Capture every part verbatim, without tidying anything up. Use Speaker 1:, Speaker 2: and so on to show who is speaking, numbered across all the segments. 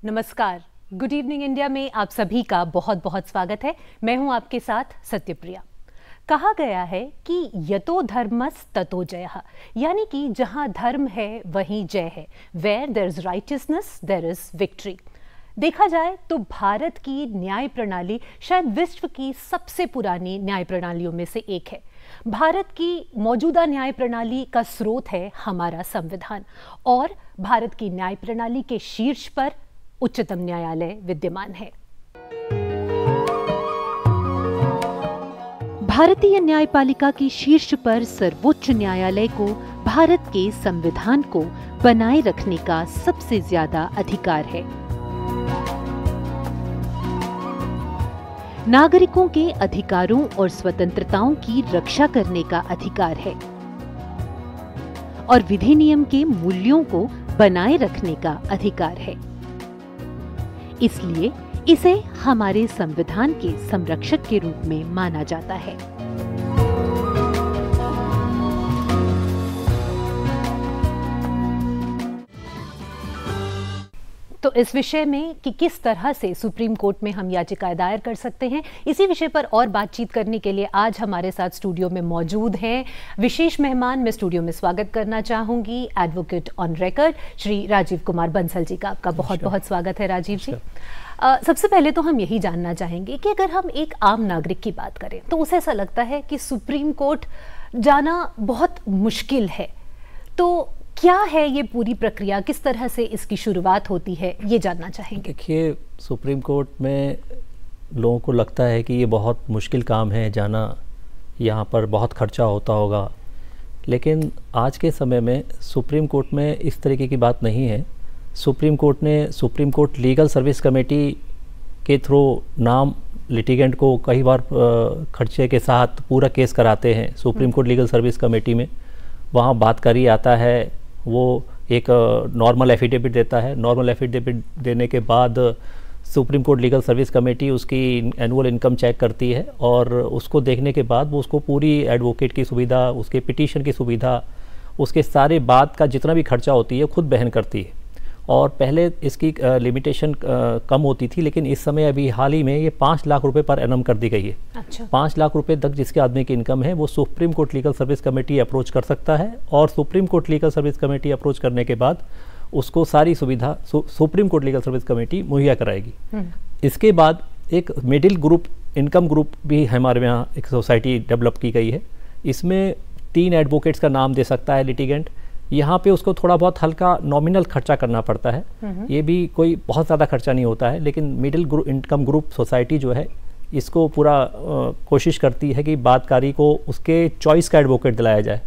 Speaker 1: नमस्कार, good evening India में आप सभी का बहुत बहुत स्वागत है। मैं हूं आपके साथ सत्यप्रिया। कहा गया है कि यतो धर्मस् ततो जयः, यानी कि जहां धर्म है वहीं जय है। Where there is righteousness there is victory. देखा जाए तो भारत की न्याय प्रणाली शायद विश्व की सबसे पुरानी न्याय प्रणालियों में से एक है। भारत की मौजूदा न्याय प्रणाली का स्रोत है हमारा संविधान, और भारत की न्याय प्रणाली के शीर्ष पर उच्चतम न्यायालय विद्यमान है। भारतीय न्यायपालिका की शीर्ष पर सर्वोच्च न्यायालय को भारत के संविधान को बनाए रखने का सबसे ज्यादा अधिकार है। नागरिकों के अधिकारों और स्वतंत्रताओं की रक्षा करने का अधिकार है और विधि नियम के मूल्यों को बनाए रखने का अधिकार है। इसलिए इसे हमारे संविधान के संरक्षक के रूप में माना जाता है। तो इस विषय में कि किस तरह से सुप्रीम कोर्ट में हम याचिका दायर कर सकते हैं, इसी विषय पर और बातचीत करने के लिए आज हमारे साथ स्टूडियो में मौजूद हैं विशेष मेहमान। मैं स्टूडियो में स्वागत करना चाहूंगी advocate on record Shri Rajiv Kumar Bansal ji का। आपका बहुत बहुत स्वागत है राजीव जी। आ, सबसे पहले तो हम यही जानना चाहेंगे कि अगर हम एक आम नागरिक की बात करें तो उसे ऐसा लगता है कि सुप्रीम कोर्ट जाना बहुत मुश्किल है, तो क्या है ये पूरी प्रक्रिया, किस तरह से इसकी शुरुआत होती है, ये जानना चाहेंगे।
Speaker 2: देखिए, सुप्रीम कोर्ट में लोगों को लगता है कि ये बहुत मुश्किल काम है जाना, यहाँ पर बहुत खर्चा होता होगा, लेकिन आज के समय में सुप्रीम कोर्ट में इस तरीके की बात नहीं है। सुप्रीम कोर्ट ने Supreme Court legal service committee के थ्रू नाम लिटिगेंट को कई बार खर्चे के साथ पूरा केस कराते हैं। Supreme Court legal service committee में वहाँ बातकारी आता है, वो एक नॉर्मल एफिडेविट देता है। नॉर्मल एफिडेविट देने के बाद Supreme Court legal service committee उसकी एनुअल इनकम चेक करती है और उसको देखने के बाद वो उसको पूरी एडवोकेट की सुविधा, उसके पिटीशन की सुविधा, उसके सारे बात का जितना भी खर्चा होती है खुद बहन करती है। और पहले इसकी लिमिटेशन कम होती थी, लेकिन इस समय अभी हाल ही में ये पाँच लाख रुपए पर एनम कर दी गई है। अच्छा। पाँच लाख रुपए तक जिसके आदमी की इनकम है वो Supreme Court legal service committee approach कर सकता है, और Supreme Court legal service committee approach करने के बाद उसको सारी सुविधा सु, Supreme Court legal service committee मुहैया कराएगी। इसके बाद एक मिडिल ग्रुप इनकम ग्रुप भी हमारे यहाँ एक सोसाइटी डेवलप की गई है। इसमें तीन एडवोकेट्स का नाम दे सकता है लिटिगेंट। यहाँ पे उसको थोड़ा बहुत हल्का नॉमिनल खर्चा करना पड़ता है, ये भी कोई बहुत ज़्यादा खर्चा नहीं होता है, लेकिन middle group income group society जो है इसको पूरा आ, कोशिश करती है कि बातकारी को उसके चॉइस का एडवोकेट दिलाया जाए।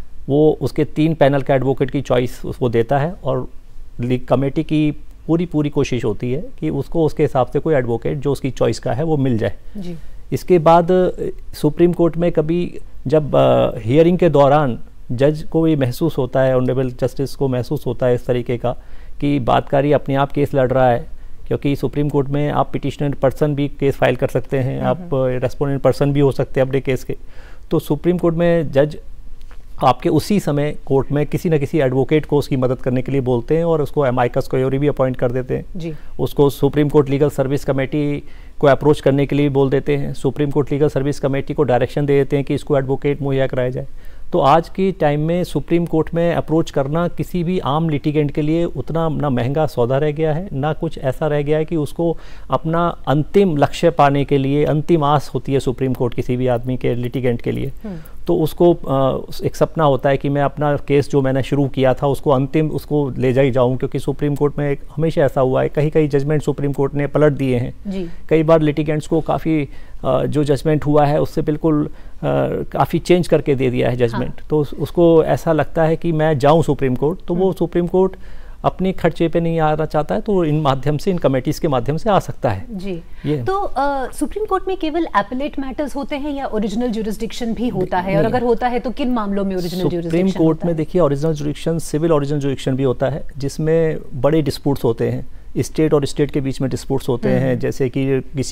Speaker 2: वो उसके तीन पैनल का एडवोकेट की चॉइस उसको देता है, और कमेटी की पूरी पूरी कोशिश होती है कि उसको उसके हिसाब से कोई एडवोकेट जो उसकी चॉइस का है वो मिल जाए जी। इसके बाद सुप्रीम कोर्ट में कभी जब हियरिंग के दौरान जज को ये महसूस होता है, ऑनरेबल जस्टिस को महसूस होता है इस तरीके का कि बातकारी अपने आप केस लड़ रहा है, क्योंकि सुप्रीम कोर्ट में आप पिटिशनर पर्सन भी केस फाइल कर सकते हैं, आप रेस्पोंडेंट पर्सन भी हो सकते हैं अपने केस के। तो सुप्रीम कोर्ट में जज आपके उसी समय कोर्ट में किसी न किसी एडवोकेट को उसकी मदद करने के लिए बोलते हैं और उसको एमाइकस क्यूरी भी अपॉइंट कर देते हैं जी। उसको Supreme Court legal service committee को अप्रोच करने के लिए बोल देते हैं। Supreme Court legal service committee को डायरेक्शन दे देते हैं कि इसको एडवोकेट मुहैया कराया जाए। तो आज की टाइम में सुप्रीम कोर्ट में अप्रोच करना किसी भी आम लिटिगेंट के लिए उतना ना महंगा सौदा रह गया है, ना कुछ ऐसा रह गया है कि उसको अपना अंतिम लक्ष्य पाने के लिए अंतिम आस होती है सुप्रीम कोर्ट किसी भी आदमी के लिटिगेंट के लिए। तो उसको एक सपना होता है कि मैं अपना केस जो मैंने शुरू किया था उसको अंतिम उसको ले जा ही जाऊँ, क्योंकि सुप्रीम कोर्ट में हमेशा ऐसा हुआ है, कहीं कहीं जजमेंट सुप्रीम कोर्ट ने पलट दिए हैं जी। कई बार लिटिगेंट्स को काफ़ी जो जजमेंट हुआ है उससे बिल्कुल काफ़ी चेंज करके दे दिया है जजमेंट। हाँ। तो उसको ऐसा लगता है कि मैं जाऊँ सुप्रीम कोर्ट, तो वो सुप्रीम कोर्ट अपने खर्चे पे नहीं आना चाहता है, तो इन माध्यम से, इन कमेटीज के माध्यम से आ सकता है जी। ये
Speaker 1: तो सुप्रीम कोर्ट में केवल एपेलेट मैटर्स होते हैं या ओरिजिनल ज्यूरिसडिक्शन भी होता है, और अगर होता है तो किन मामलों में ओरिजिनल ज्यूरिसडिक्शन?
Speaker 2: सुप्रीम कोर्ट में देखिए original jurisdiction, civil original jurisdiction भी होता है, जिसमें बड़े डिस्प्यूट्स होते हैं, स्टेट और स्टेट के बीच में डिस्प्यूट्स होते हैं, जैसे कि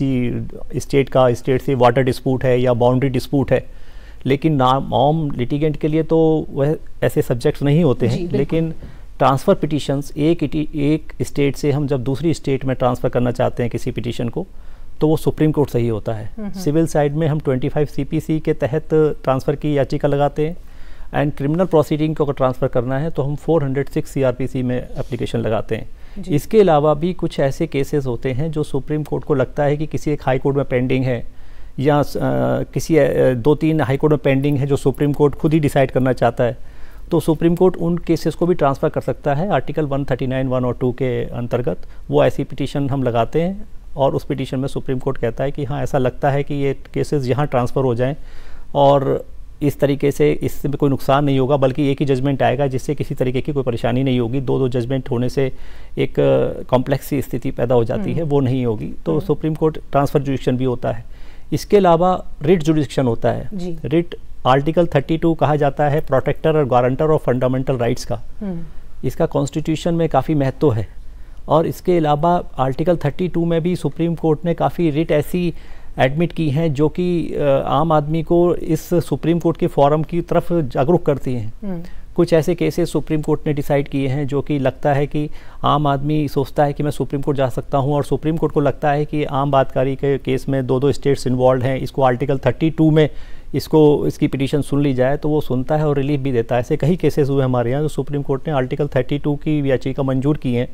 Speaker 2: किसी स्टेट का स्टेट से वाटर डिस्प्यूट है या बाउंड्री डिस्प्यूट है। लेकिन नाम आम लिटिगेंट के लिए तो वह ऐसे सब्जेक्ट्स नहीं होते हैं, लेकिन ट्रांसफ़र पिटीशंस एक एक स्टेट से हम जब दूसरी स्टेट में ट्रांसफ़र करना चाहते हैं किसी पिटीशन को, तो वो सुप्रीम कोर्ट से ही होता है। सिविल साइड में हम पच्चीस सीपीसी के तहत ट्रांसफ़र की याचिका लगाते हैं, एंड क्रिमिनल प्रोसीडिंग को अगर ट्रांसफ़र करना है तो हम चार सौ छह सीआरपीसी में एप्लीकेशन लगाते हैं। इसके अलावा भी कुछ ऐसे केसेस होते हैं जो सुप्रीम कोर्ट को लगता है कि किसी एक हाई कोर्ट में पेंडिंग है, या आ, किसी आ, दो तीन हाई कोर्ट में पेंडिंग है जो सुप्रीम कोर्ट खुद ही डिसाइड करना चाहता है, तो सुप्रीम कोर्ट उन केसेस को भी ट्रांसफ़र कर सकता है। आर्टिकल एक सौ उनतालीस वन और टू के अंतर्गत वो ऐसी पिटीशन हम लगाते हैं, और उस पिटीशन में सुप्रीम कोर्ट कहता है कि हाँ ऐसा लगता है कि ये केसेस यहाँ ट्रांसफ़र हो जाएं, और इस तरीके से इससे कोई नुकसान नहीं होगा, बल्कि एक ही जजमेंट आएगा जिससे किसी तरीके की कोई परेशानी नहीं होगी। दो दो जजमेंट होने से एक कॉम्प्लेक्स सी स्थिति पैदा हो जाती है, वो नहीं होगी। तो सुप्रीम कोर्ट ट्रांसफ़र जुडिक्शन भी होता है। इसके अलावा रिट जुडिक्शन होता है। रिट आर्टिकल बत्तीस कहा जाता है प्रोटेक्टर और गारंटर ऑफ फंडामेंटल राइट्स का। इसका कॉन्स्टिट्यूशन में काफ़ी महत्व है। और इसके अलावा आर्टिकल बत्तीस में भी सुप्रीम कोर्ट ने काफ़ी रिट ऐसी एडमिट की हैं जो कि आम आदमी को इस सुप्रीम कोर्ट के फॉरम की तरफ जागरूक करती हैं। कुछ ऐसे केसेस सुप्रीम कोर्ट ने डिसाइड किए हैं जो कि लगता है कि आम आदमी सोचता है कि मैं सुप्रीम कोर्ट जा सकता हूं, और सुप्रीम कोर्ट को लगता है कि आम बातकारी के केस में दो दो स्टेट्स इन्वॉल्व हैं, इसको आर्टिकल बत्तीस में इसको इसकी पिटीशन सुन ली जाए, तो वो सुनता है और रिलीफ भी देता है। ऐसे कई केसेस हुए हमारे यहाँ जो सुप्रीम कोर्ट ने आर्टिकल बत्तीस की याचिका मंजूर की हैं।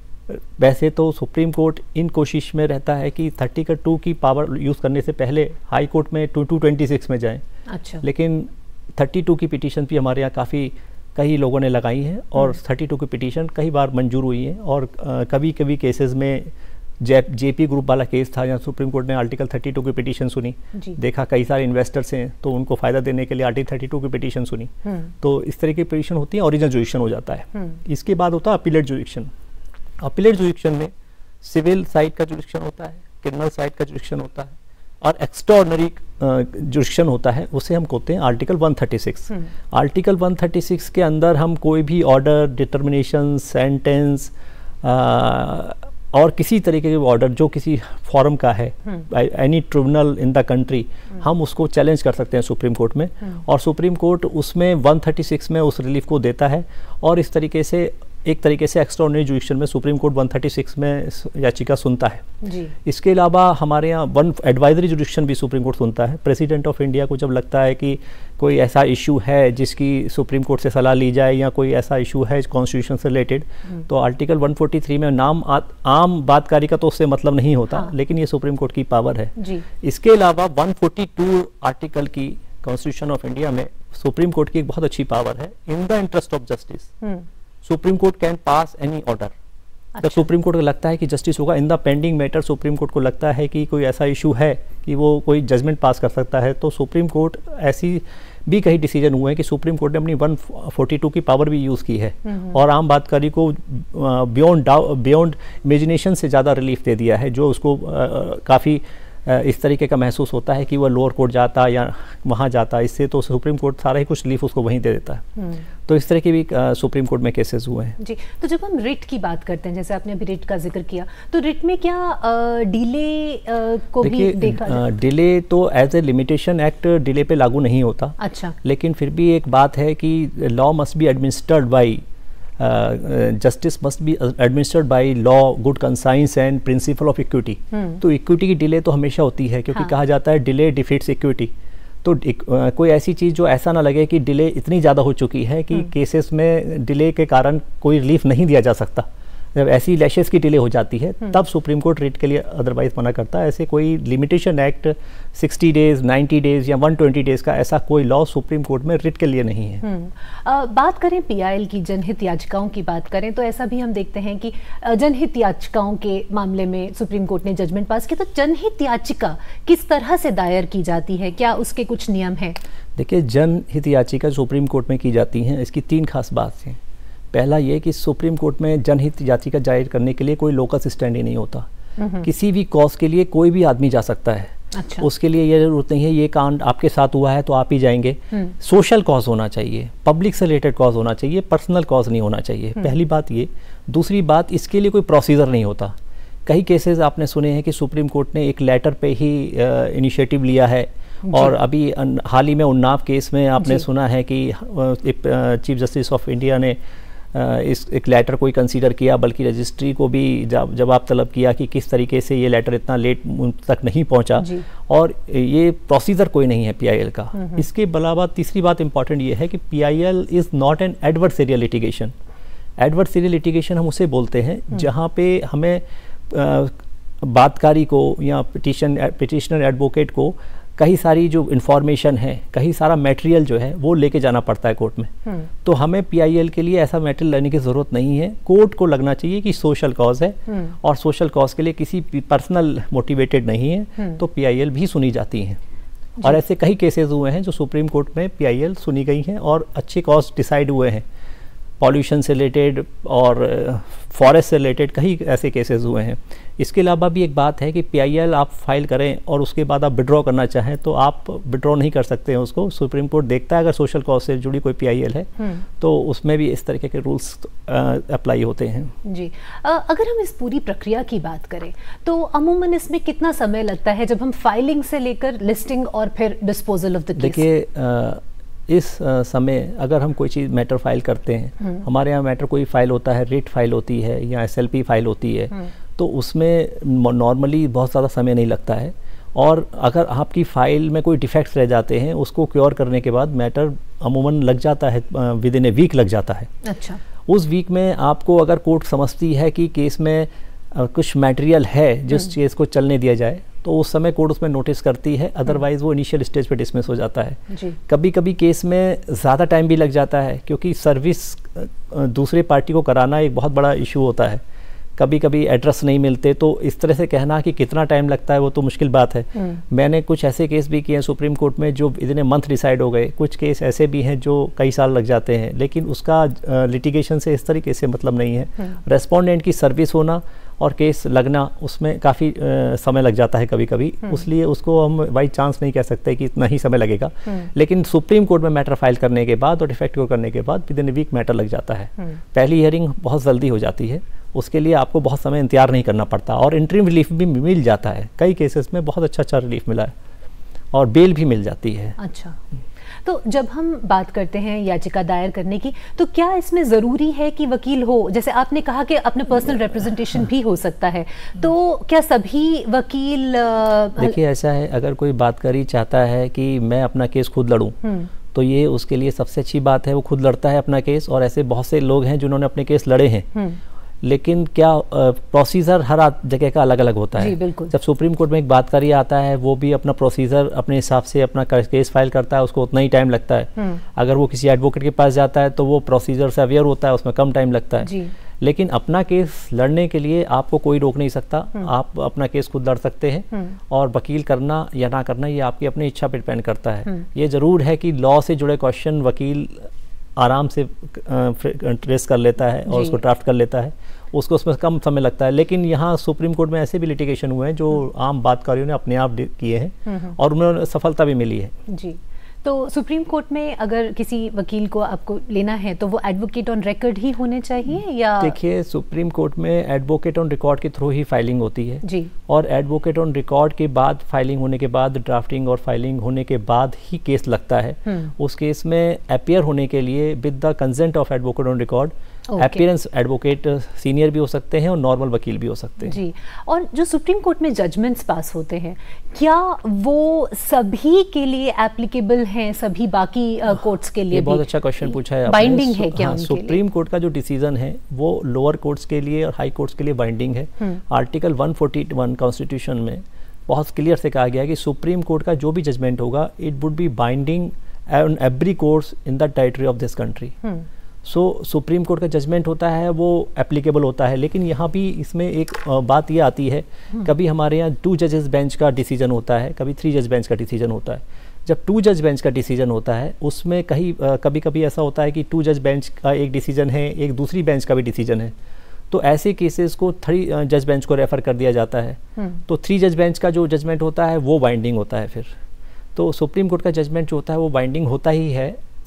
Speaker 2: वैसे तो सुप्रीम कोर्ट इन कोशिश में रहता है कि थर्टी का टू की पावर यूज़ करने से पहले हाई कोर्ट में टू टू ट्वेंटी सिक्स में जाएं। अच्छा। लेकिन थर्टी टू की पिटीशन भी हमारे यहाँ काफ़ी कई लोगों ने लगाई है, और थर्टी टू की पिटीशन कई बार मंजूर हुई है। और आ, कभी कभी केसेस में जे जेपी ग्रुप वाला केस था, जहाँ सुप्रीम कोर्ट ने आर्टिकल बत्तीस की पिटीशन सुनी, देखा कई सारे इन्वेस्टर्स हैं तो उनको फ़ायदा देने के लिए आर्टिकल बत्तीस की पिटीशन सुनी, तो इस तरह की पिटीशन होती है, ओरिजिनल जुडिक्शन हो जाता है। इसके बाद होता है अपीलेट जुडिक्शन। अपीलेट जुडिक्शन में सिविल साइड का जुडिक्शन होता है, क्रिमिनल साइड का जुडिक्शन होता है, और एक्स्ट्राऑर्डिनरी जुडिक्शन होता है, उसे हम कहते हैं आर्टिकल एक सौ छत्तीस। आर्टिकल एक सौ छत्तीस के अंदर हम कोई भी ऑर्डर, डिटर्मिनेशन, सेंटेंस और किसी तरीके के ऑर्डर जो किसी फॉरम का है, any tribunal in the country, हम उसको चैलेंज कर सकते हैं सुप्रीम कोर्ट में, और सुप्रीम कोर्ट उसमें एक सौ छत्तीस में उस रिलीफ को देता है। और इस तरीके से एक तरीके से एक्स्ट्राऑर्डिनरी जुडिक्शन में सुप्रीम कोर्ट एक सौ छत्तीस में याचिका सुनता है। जी। इसके अलावा हमारे यहाँ वन एडवाइजरी जुडिक्शन भी सुप्रीम कोर्ट सुनता है। प्रेसिडेंट ऑफ इंडिया को जब लगता है कि कोई ऐसा इशू है जिसकी सुप्रीम कोर्ट से सलाह ली जाए, या कोई ऐसा इशू है कॉन्स्टिट्यूशन से रिलेटेड, तो आर्टिकल एक सौ तैंतालीस में नाम आ, आम बातकारी का तो उससे मतलब नहीं होता। हाँ। लेकिन ये सुप्रीम कोर्ट की पावर है। जी। इसके अलावा एक सौ बयालीस आर्टिकल की कॉन्स्टिट्यूशन ऑफ इंडिया में सुप्रीम कोर्ट की एक बहुत अच्छी पावर है। In the interest of justice Supreme Court can pass any order. जब सुप्रीम कोर्ट को लगता है कि जस्टिस होगा in the pending matter, Supreme Court को लगता है कि कोई ऐसा इशू है कि वो कोई जजमेंट पास कर सकता है, तो सुप्रीम कोर्ट ऐसी भी कई डिसीजन हुए हैं कि सुप्रीम कोर्ट ने अपनी एक सौ बयालीस की पावर भी यूज़ की है, और आम बातकारी को बियॉन्ड बियॉन्ड इमेजिनेशन से ज़्यादा रिलीफ दे दिया है, जो उसको काफ़ी इस तरीके का महसूस होता है कि वह लोअर कोर्ट जाता या वहाँ जाता, इससे तो सुप्रीम कोर्ट सारा ही कुछ रिलीफ उसको वहीं दे देता है। तो इस तरह के भी सुप्रीम कोर्ट में केसेस हुए हैं।
Speaker 1: जी। तो जब हम रिट की बात करते हैं, जैसे आपने अभी रिट का जिक्र किया, तो रिट में क्या डिले को भी देखा जाता है?
Speaker 2: डिले तो as a limitation act delay पे लागू नहीं होता। अच्छा। लेकिन फिर भी एक बात है कि law must be administered by justice must be administered by law, good conscience and principle of equity. तो इक्विटी की डिले तो हमेशा होती है, क्योंकि हाँ। कहा जाता है डिले डिफीट्स इक्विटी। तो uh, कोई ऐसी चीज़ जो ऐसा ना लगे कि डिले इतनी ज़्यादा हो चुकी है कि केसेस में डिले के कारण कोई रिलीफ नहीं दिया जा सकता, जब ऐसी लैशेस की डिले हो जाती है तब सुप्रीम कोर्ट रिट के लिए अदरवाइज मना करता है। ऐसे कोई लिमिटेशन एक्ट साठ डेज, नब्बे डेज या एक सौ बीस डेज का ऐसा कोई लॉ सुप्रीम कोर्ट में रिट के लिए नहीं है।
Speaker 1: आ, बात करें पीआईएल की, जनहित याचिकाओं की बात करें, तो ऐसा भी हम देखते हैं कि जनहित याचिकाओं के मामले में सुप्रीम कोर्ट ने जजमेंट पास किया। तो जनहित याचिका किस तरह से दायर की जाती है, क्या उसके कुछ नियम हैं?
Speaker 2: देखिए, जनहित याचिका सुप्रीम कोर्ट में की जाती हैं, इसकी तीन खास बात हैं। पहला ये कि सुप्रीम कोर्ट में जनहित याचिका दायर करने के लिए कोई लोकस स्टैंड ही नहीं होता। किसी भी कॉज के लिए कोई भी आदमी जा सकता है। अच्छा। उसके लिए ये जरूरत नहीं है ये कांड आपके साथ हुआ है तो आप ही जाएंगे। सोशल कॉज होना चाहिए, पब्लिक से रिलेटेड कॉज होना चाहिए, पर्सनल कॉज नहीं होना चाहिए। पहली बात ये। दूसरी बात, इसके लिए कोई प्रोसीजर नहीं होता। कई केसेस आपने सुने हैं कि सुप्रीम कोर्ट ने एक लेटर पे ही इनिशिएटिव लिया है, और अभी हाल ही में उन्नाव केस में आपने सुना है कि चीफ जस्टिस ऑफ इंडिया ने इस एक लेटर कोई कंसीडर किया, बल्कि रजिस्ट्री को भी जब जब आप तलब किया कि किस तरीके से ये लेटर इतना लेट उन तक नहीं पहुंचा, और ये प्रोसीजर कोई नहीं है पीआईएल का। इसके अलावा तीसरी बात इंपॉर्टेंट ये है कि PIL is not an adversarial litigation. Adversarial litigation हम उसे बोलते हैं जहाँ पे हमें आ, बातकारी को या पिटिशन पिटिशनर एडवोकेट को कई सारी जो इन्फॉर्मेशन है, कई सारा मटेरियल जो है वो लेके जाना पड़ता है कोर्ट में। तो हमें पीआईएल के लिए ऐसा मटेरियल लेने की ज़रूरत नहीं है। कोर्ट को लगना चाहिए कि सोशल कॉज है और सोशल कॉज के लिए किसी पर्सनल मोटिवेटेड नहीं है, तो पीआईएल भी सुनी जाती हैं। और ऐसे कई केसेस हुए हैं जो सुप्रीम कोर्ट में पीआईएल सुनी गई हैं और अच्छे कॉज डिसाइड हुए हैं। पॉल्यूशन से रिलेटेड और फॉरेस्ट से रिलेटेड कई ऐसे केसेस हुए हैं। इसके अलावा भी एक बात है कि पीआईएल आप फाइल करें और उसके बाद आप विड्रॉ करना चाहें तो आप विड्रॉ नहीं कर सकते हैं उसको। सुप्रीम कोर्ट देखता है अगर सोशल कॉज से जुड़ी कोई पीआईएल है तो उसमें भी इस तरीके के रूल्स अप्लाई होते हैं। जी,
Speaker 1: आ, अगर हम इस पूरी प्रक्रिया की बात करें तो अमूमन इसमें कितना समय लगता है जब हम फाइलिंग से लेकर लिस्टिंग और फिर डिस्पोजल ऑफ द केस?
Speaker 2: देखिए, इस आ, समय अगर हम कोई चीज़ मैटर फाइल करते हैं, हमारे यहाँ मैटर कोई फाइल होता है, रिट फाइल होती है या एसएलपी फाइल होती है, तो उसमें नॉर्मली बहुत ज़्यादा समय नहीं लगता है। और अगर आपकी फ़ाइल में कोई डिफेक्ट्स रह जाते हैं उसको क्योर करने के बाद मैटर अमूमन लग जाता है, विद इन ए वीक लग जाता है।
Speaker 1: अच्छा,
Speaker 2: उस वीक में आपको अगर कोर्ट समझती है कि केस में आ, कुछ मटेरियल है जिस केस को चलने दिया जाए तो उस समय कोर्ट उसमें नोटिस करती है, अदरवाइज वो इनिशियल स्टेज पे डिसमिस हो जाता है।
Speaker 1: जी।
Speaker 2: कभी कभी केस में ज़्यादा टाइम भी लग जाता है क्योंकि सर्विस दूसरे पार्टी को कराना एक बहुत बड़ा इशू होता है। कभी कभी एड्रेस नहीं मिलते, तो इस तरह से कहना कि कितना टाइम लगता है वो तो मुश्किल बात है। मैंने कुछ ऐसे केस भी किए हैं सुप्रीम कोर्ट में जो इतने मंथ डिसाइड हो गए। कुछ केस ऐसे भी हैं जो कई साल लग जाते हैं, लेकिन उसका लिटिगेशन से इस तरीके से मतलब नहीं है। रेस्पोंडेंट की सर्विस होना और केस लगना उसमें काफ़ी समय लग जाता है कभी कभी, इसलिए उसको हम बाई चांस नहीं कह सकते कि इतना ही समय लगेगा। लेकिन सुप्रीम कोर्ट में मैटर फाइल करने के बाद और डिफेक्ट करने के बाद within a week matter लग जाता है। पहली हियरिंग बहुत जल्दी हो जाती है, उसके लिए आपको बहुत समय इंतजार नहीं करना पड़ता और इंटरिम रिलीफ भी मिल जाता है। कई केसेस में बहुत अच्छा अच्छा रिलीफ मिला है और बेल भी मिल जाती है।
Speaker 1: अच्छा, तो जब हम बात करते हैं याचिका दायर करने की, तो क्या इसमें ज़रूरी है कि वकील हो? जैसे आपने कहा कि अपने पर्सनल रिप्रेजेंटेशन भी हो सकता है, तो क्या सभी वकील?
Speaker 2: देखिए, ऐसा है, अगर कोई बातकारी चाहता है कि मैं अपना केस खुद लड़ूं तो ये उसके लिए सबसे अच्छी बात है, वो खुद लड़ता है अपना केस। और ऐसे बहुत से लोग हैं जिन्होंने अपने केस लड़े हैं, लेकिन क्या प्रोसीजर हर जगह का अलग अलग होता है। जब सुप्रीम कोर्ट में एक बातकारी आता है वो भी अपना प्रोसीजर अपने हिसाब से अपना केस फाइल करता है, उसको उतना ही टाइम लगता है। अगर वो किसी एडवोकेट के पास जाता है तो वो प्रोसीजर से अवेयर होता है, उसमें कम टाइम लगता है। लेकिन अपना केस लड़ने के लिए आपको कोई रोक नहीं सकता, आप अपना केस खुद लड़ सकते हैं। और वकील करना या ना करना ये आपकी अपनी इच्छा पर डिपेंड करता है। ये ज़रूर है कि लॉ से जुड़े क्वेश्चन वकील आराम से ट्रेस कर लेता है और उसको ड्राफ्ट कर लेता है, उसको उसमें कम समय लगता है। लेकिन यहाँ सुप्रीम कोर्ट में ऐसे भी लिटिगेशन हुए हैं जो आम बातकारियों ने अपने आप किए हैं और उन्हें सफलता भी मिली है।
Speaker 1: जी, तो सुप्रीम कोर्ट में अगर किसी वकील को आपको लेना है तो वो एडवोकेट ऑन रिकॉर्ड ही होने चाहिए या?
Speaker 2: देखिए, सुप्रीम कोर्ट में एडवोकेट ऑन रिकॉर्ड के थ्रू ही फाइलिंग होती है।
Speaker 1: जी।
Speaker 2: और एडवोकेट ऑन रिकॉर्ड के बाद फाइलिंग होने के बाद, ड्राफ्टिंग और फाइलिंग होने के बाद ही केस लगता है। उस केस में अपीयर होने के लिए with the consent of advocate on record appearance advocate senior भी हो सकते हैं और नॉर्मल वकील भी हो सकते हैं।
Speaker 1: जी, और जो सुप्रीम कोर्ट में जजमेंट्स पास होते हैं क्या वो सभी के लिए एप्लीकेबल हैं, सभी बाकी कोर्ट्स के लिए?
Speaker 2: ये बहुत अच्छा क्वेश्चन पूछा है आपने।
Speaker 1: बाइंडिंग है क्या? हाँ,
Speaker 2: सुप्रीम कोर्ट का जो डिसीजन है वो लोअर कोर्ट्स के लिए और हाई कोर्ट्स के लिए बाइंडिंग है। Article one forty one constitution में बहुत क्लियर से कहा गया है कि सुप्रीम कोर्ट का जो भी जजमेंट होगा it would be binding on every courts in the territory of this country. So Supreme Court का जजमेंट होता है वो एप्लीकेबल होता है। लेकिन यहाँ भी इसमें एक बात ये आती है, कभी हमारे यहाँ टू जजेस बेंच का डिसीजन होता है, कभी थ्री जज बेंच का डिसीजन होता है। जब टू जज बेंच का डिसीजन होता है उसमें कहीं कभी कभी ऐसा होता है कि टू जज बेंच का एक डिसीजन है, एक दूसरी बेंच का भी डिसीजन है, तो ऐसे केसेस को थ्री जज बेंच को रेफर कर दिया जाता है। तो थ्री जज बेंच का जो जजमेंट होता है वो बाइंडिंग होता है फिर। तो सुप्रीम कोर्ट का जजमेंट जो होता है वो बाइंडिंग होता ही है,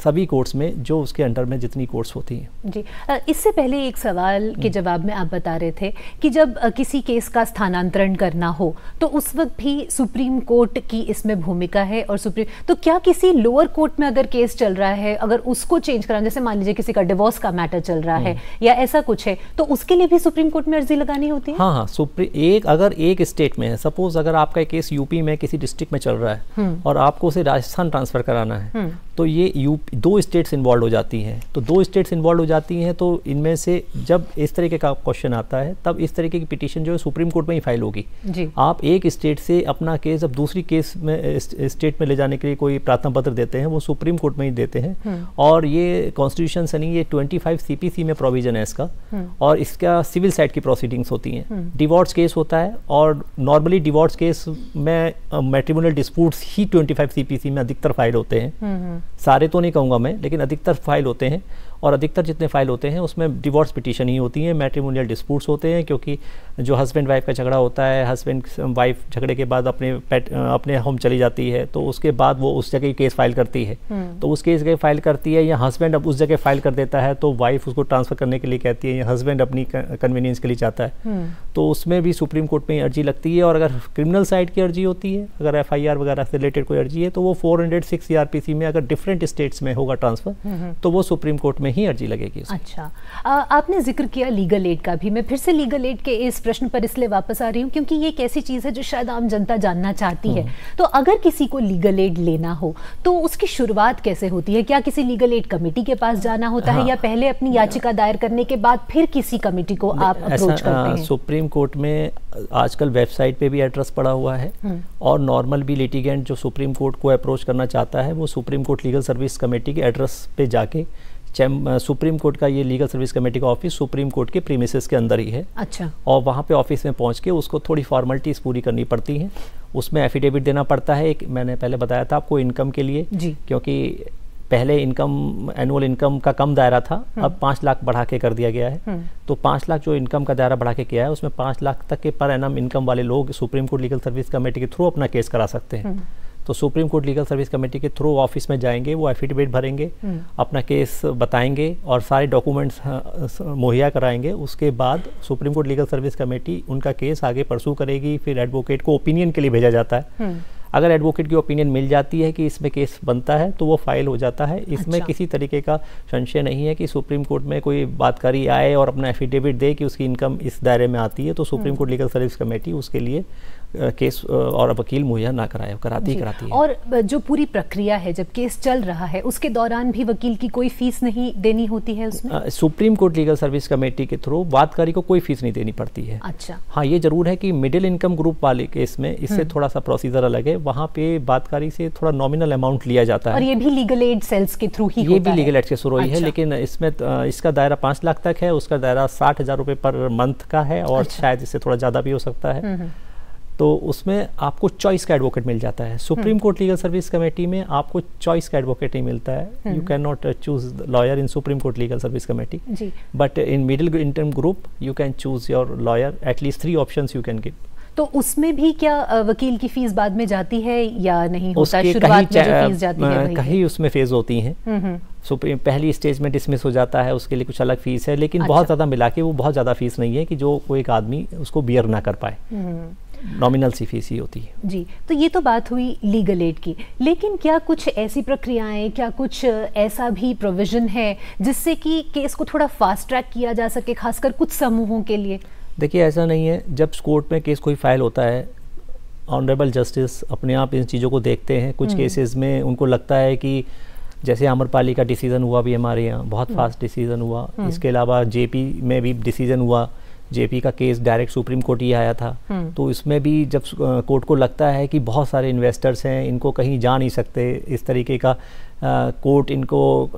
Speaker 2: सभी कोर्ट्स में जो उसके अंडर में जितनी कोर्ट्स होती हैं।
Speaker 1: जी, इससे पहले एक सवाल के जवाब में आप बता रहे थे कि जब किसी केस का स्थानांतरण करना हो तो उस वक्त भी सुप्रीम कोर्ट की इसमें भूमिका है। और सुप्रीम तो क्या किसी लोअर कोर्ट में अगर केस चल रहा है, अगर उसको चेंज कराना, जैसे मान लीजिए किसी का डिवोर्स का मैटर चल रहा है या ऐसा कुछ है, तो उसके लिए भी सुप्रीम कोर्ट में अर्जी लगानी होती है?
Speaker 2: हाँ हाँ, सुप्रीम एक अगर एक स्टेट में है, सपोज अगर आपका केस यूपी में किसी डिस्ट्रिक्ट में चल रहा है और आपको उसे राजस्थान ट्रांसफर कराना है, तो ये यूपी दो स्टेट्स इन्वॉल्व हो जाती हैं। तो दो स्टेट्स इन्वॉल्व हो जाती हैं तो इनमें से जब इस तरीके का क्वेश्चन आता है तब इस तरीके की पिटीशन जो है सुप्रीम कोर्ट में ही फाइल होगी। आप एक स्टेट से अपना केस जब दूसरी केस में स्टेट में ले जाने के लिए कोई प्रार्थना पत्र देते हैं, वो सुप्रीम कोर्ट में ही देते हैं। और ये कॉन्स्टिट्यूशन से नहीं, ये ट्वेंटी फाइव सीपीसी में प्रोविजन है इसका, और इसका सिविल साइड की प्रोसीडिंग्स होती हैं। डिवोर्स केस होता है और नॉर्मली डिवोर्स केस में मैट्रिमोनियल डिस्प्यूट्स ही ट्वेंटी फाइव सीपीसी में अधिकतर फाइल होते हैं। सारे तो नहीं कहूँगा मैं, लेकिन अधिकतर फाइल होते हैं। और अधिकतर जितने फाइल होते हैं उसमें डिवोर्स पिटीशन ही होती हैं, मैट्रिमोनियल डिस्प्यूट्स होते हैं। क्योंकि जो हस्बैंड वाइफ का झगड़ा होता है, हस्बैंड वाइफ झगड़े के बाद अपने पेट अपने होम चली जाती है, तो उसके बाद वो उस जगह केस फाइल करती है। तो उस केस के फाइल करती है, या हस्बैंड अब उस जगह फाइल कर देता है तो वाइफ उसको ट्रांसफर करने के लिए कहती है, या हस्बैंड अपनी कन्वीनियंस के लिए चाहता है, तो उसमें भी सुप्रीम कोर्ट में अर्जी लगती है। और अगर क्रिमिनल साइड की अर्जी होती है, अगर एफ आई आर वगैरह से रिलेटेड कोई अर्जी है, तो वो four hundred six C R P C में अगर डिफरेंट स्टेट्स में होगा ट्रांसफर, तो वो सुप्रीम कोर्ट में ही अर्जी लगेगी।
Speaker 1: अच्छा, आ, आपने जिक्र किया लीगल एड का भी। मैं फिर से लीगल एड के इस प्रश्न पर इसलिए वापस आ रही हूँ क्योंकि ये एक ऐसी चीज़ है जो शायद आम जनता जानना चाहती है। तो अगर किसी को लीगल एड लेना हो तो उसकी शुरुआत कैसे होती है? क्या किसी लीगल एड कमेटी के पास जाना होता हाँ, है, या पहले अपनी याचिका दायर करने के बाद फिर किसी कमेटी को आप अप्रोच करते हैं?
Speaker 2: सुप्रीम कोर्ट में आजकल वेबसाइट पे भी एड्रेस पड़ा हुआ है, और नॉर्मल भी लिटिगेंट जो सुप्रीम कोर्ट को अप्रोच करना चाहता है वो Supreme Court legal service committee के एड्रेस पे जाके, सुप्रीम कोर्ट का ये लीगल सर्विस कमेटी का ऑफिस सुप्रीम कोर्ट के प्रीमिसेस के अंदर ही है।
Speaker 1: अच्छा।
Speaker 2: और वहाँ पे ऑफिस में पहुँच के उसको थोड़ी फॉर्मेलिटीज़ पूरी करनी पड़ती हैं। उसमें एफिडेविट देना पड़ता है, एक मैंने पहले बताया था आपको इनकम के लिए, क्योंकि पहले इनकम एनुअल इनकम का कम दायरा था, अब पाँच लाख बढ़ा के कर दिया गया है। तो पाँच लाख जो इनकम का दायरा बढ़ा के किया है उसमें पाँच लाख तक के पर एनम इनकम वाले लोग Supreme Court legal service committee के थ्रू अपना केस करा सकते हैं। तो Supreme Court legal service committee के थ्रू ऑफिस में जाएंगे, वो एफिडेविट भरेंगे, अपना केस बताएंगे और सारे डॉक्यूमेंट्स मुहैया कराएंगे। उसके बाद Supreme Court legal service committee उनका केस आगे परसू करेगी। फिर एडवोकेट को ओपिनियन के लिए भेजा जाता है। अगर एडवोकेट की ओपिनियन मिल जाती है कि इसमें केस बनता है तो वो फाइल हो जाता है। इसमें अच्छा। किसी तरीके का संशय नहीं है कि सुप्रीम कोर्ट में कोई बातकारी आए और अपना एफिडेविट दे कि उसकी इनकम इस दायरे में आती है, तो Supreme Court legal service committee उसके लिए केस और वकील मुहैया ना कराए, कराती कराती है।
Speaker 1: और जो पूरी प्रक्रिया है जब केस चल रहा है उसके दौरान भी वकील की कोई फीस नहीं देनी होती है उसमें?
Speaker 2: Supreme Court legal service committee के थ्रू बातकारी को कोई फीस नहीं देनी पड़ती है।
Speaker 1: अच्छा।
Speaker 2: हाँ, ये जरूर है कि मिडिल इनकम ग्रुप वाले केस में इससे थोड़ा सा प्रोसीजर अलग है, वहाँ पे बातकारी से थोड़ा नॉमिनल अमाउंट लिया जाता है।
Speaker 1: और ये भी लीगल एड सेल्स के थ्रू ही
Speaker 2: ये भी लीगल एड के थ्रू ही है, लेकिन इसमें इसका दायरा पाँच लाख तक है, उसका दायरा साठ हजार रुपये पर मंथ का है, और शायद इससे थोड़ा ज़्यादा भी हो सकता है। तो उसमें आपको चॉइस का एडवोकेट मिल जाता है। Supreme Court legal service committee में आपको चॉइस का एडवोकेट नहीं मिलता है। You can not choose lawyer in Supreme Court legal service committee, but in middle income group you can choose your lawyer, at least three options you can give.
Speaker 1: तो उसमें भी क्या वकील की फीस बाद में जाती है या नहीं होता है? शुरुआत में जो फीस जाती है
Speaker 2: कहीं उसमें फेज होती हैं। सुप्रीम पहली स्टेज में डिसमिस हो जाता है, उसके लिए कुछ अलग फीस है, लेकिन अच्छा। बहुत ज़्यादा मिला के वो बहुत ज़्यादा फीस नहीं है कि जो कोई एक आदमी उसको बियर ना कर पाए। नॉमिनल सी फीस ही होती है।
Speaker 1: जी, तो ये तो बात हुई लीगल एड की, लेकिन क्या कुछ ऐसी प्रक्रियाएं, क्या कुछ ऐसा भी प्रोविजन है जिससे कि केस को थोड़ा फास्ट ट्रैक किया जा सके, खासकर कुछ समूहों के लिए?
Speaker 2: देखिए, ऐसा नहीं है। जब कोर्ट में केस कोई फाइल होता है, ऑनरेबल जस्टिस अपने आप इन चीज़ों को देखते हैं। कुछ केसेस में उनको लगता है कि जैसे आम्रपाली का डिसीज़न हुआ भी हमारे यहाँ, बहुत फास्ट डिसीज़न हुआ। इसके अलावा जेपी में भी डिसीज़न हुआ, जेपी का केस डायरेक्ट सुप्रीम कोर्ट ही आया था। तो इसमें भी जब कोर्ट को लगता है कि बहुत सारे इन्वेस्टर्स हैं, इनको कहीं जा नहीं सकते, इस तरीके का कोर्ट इनको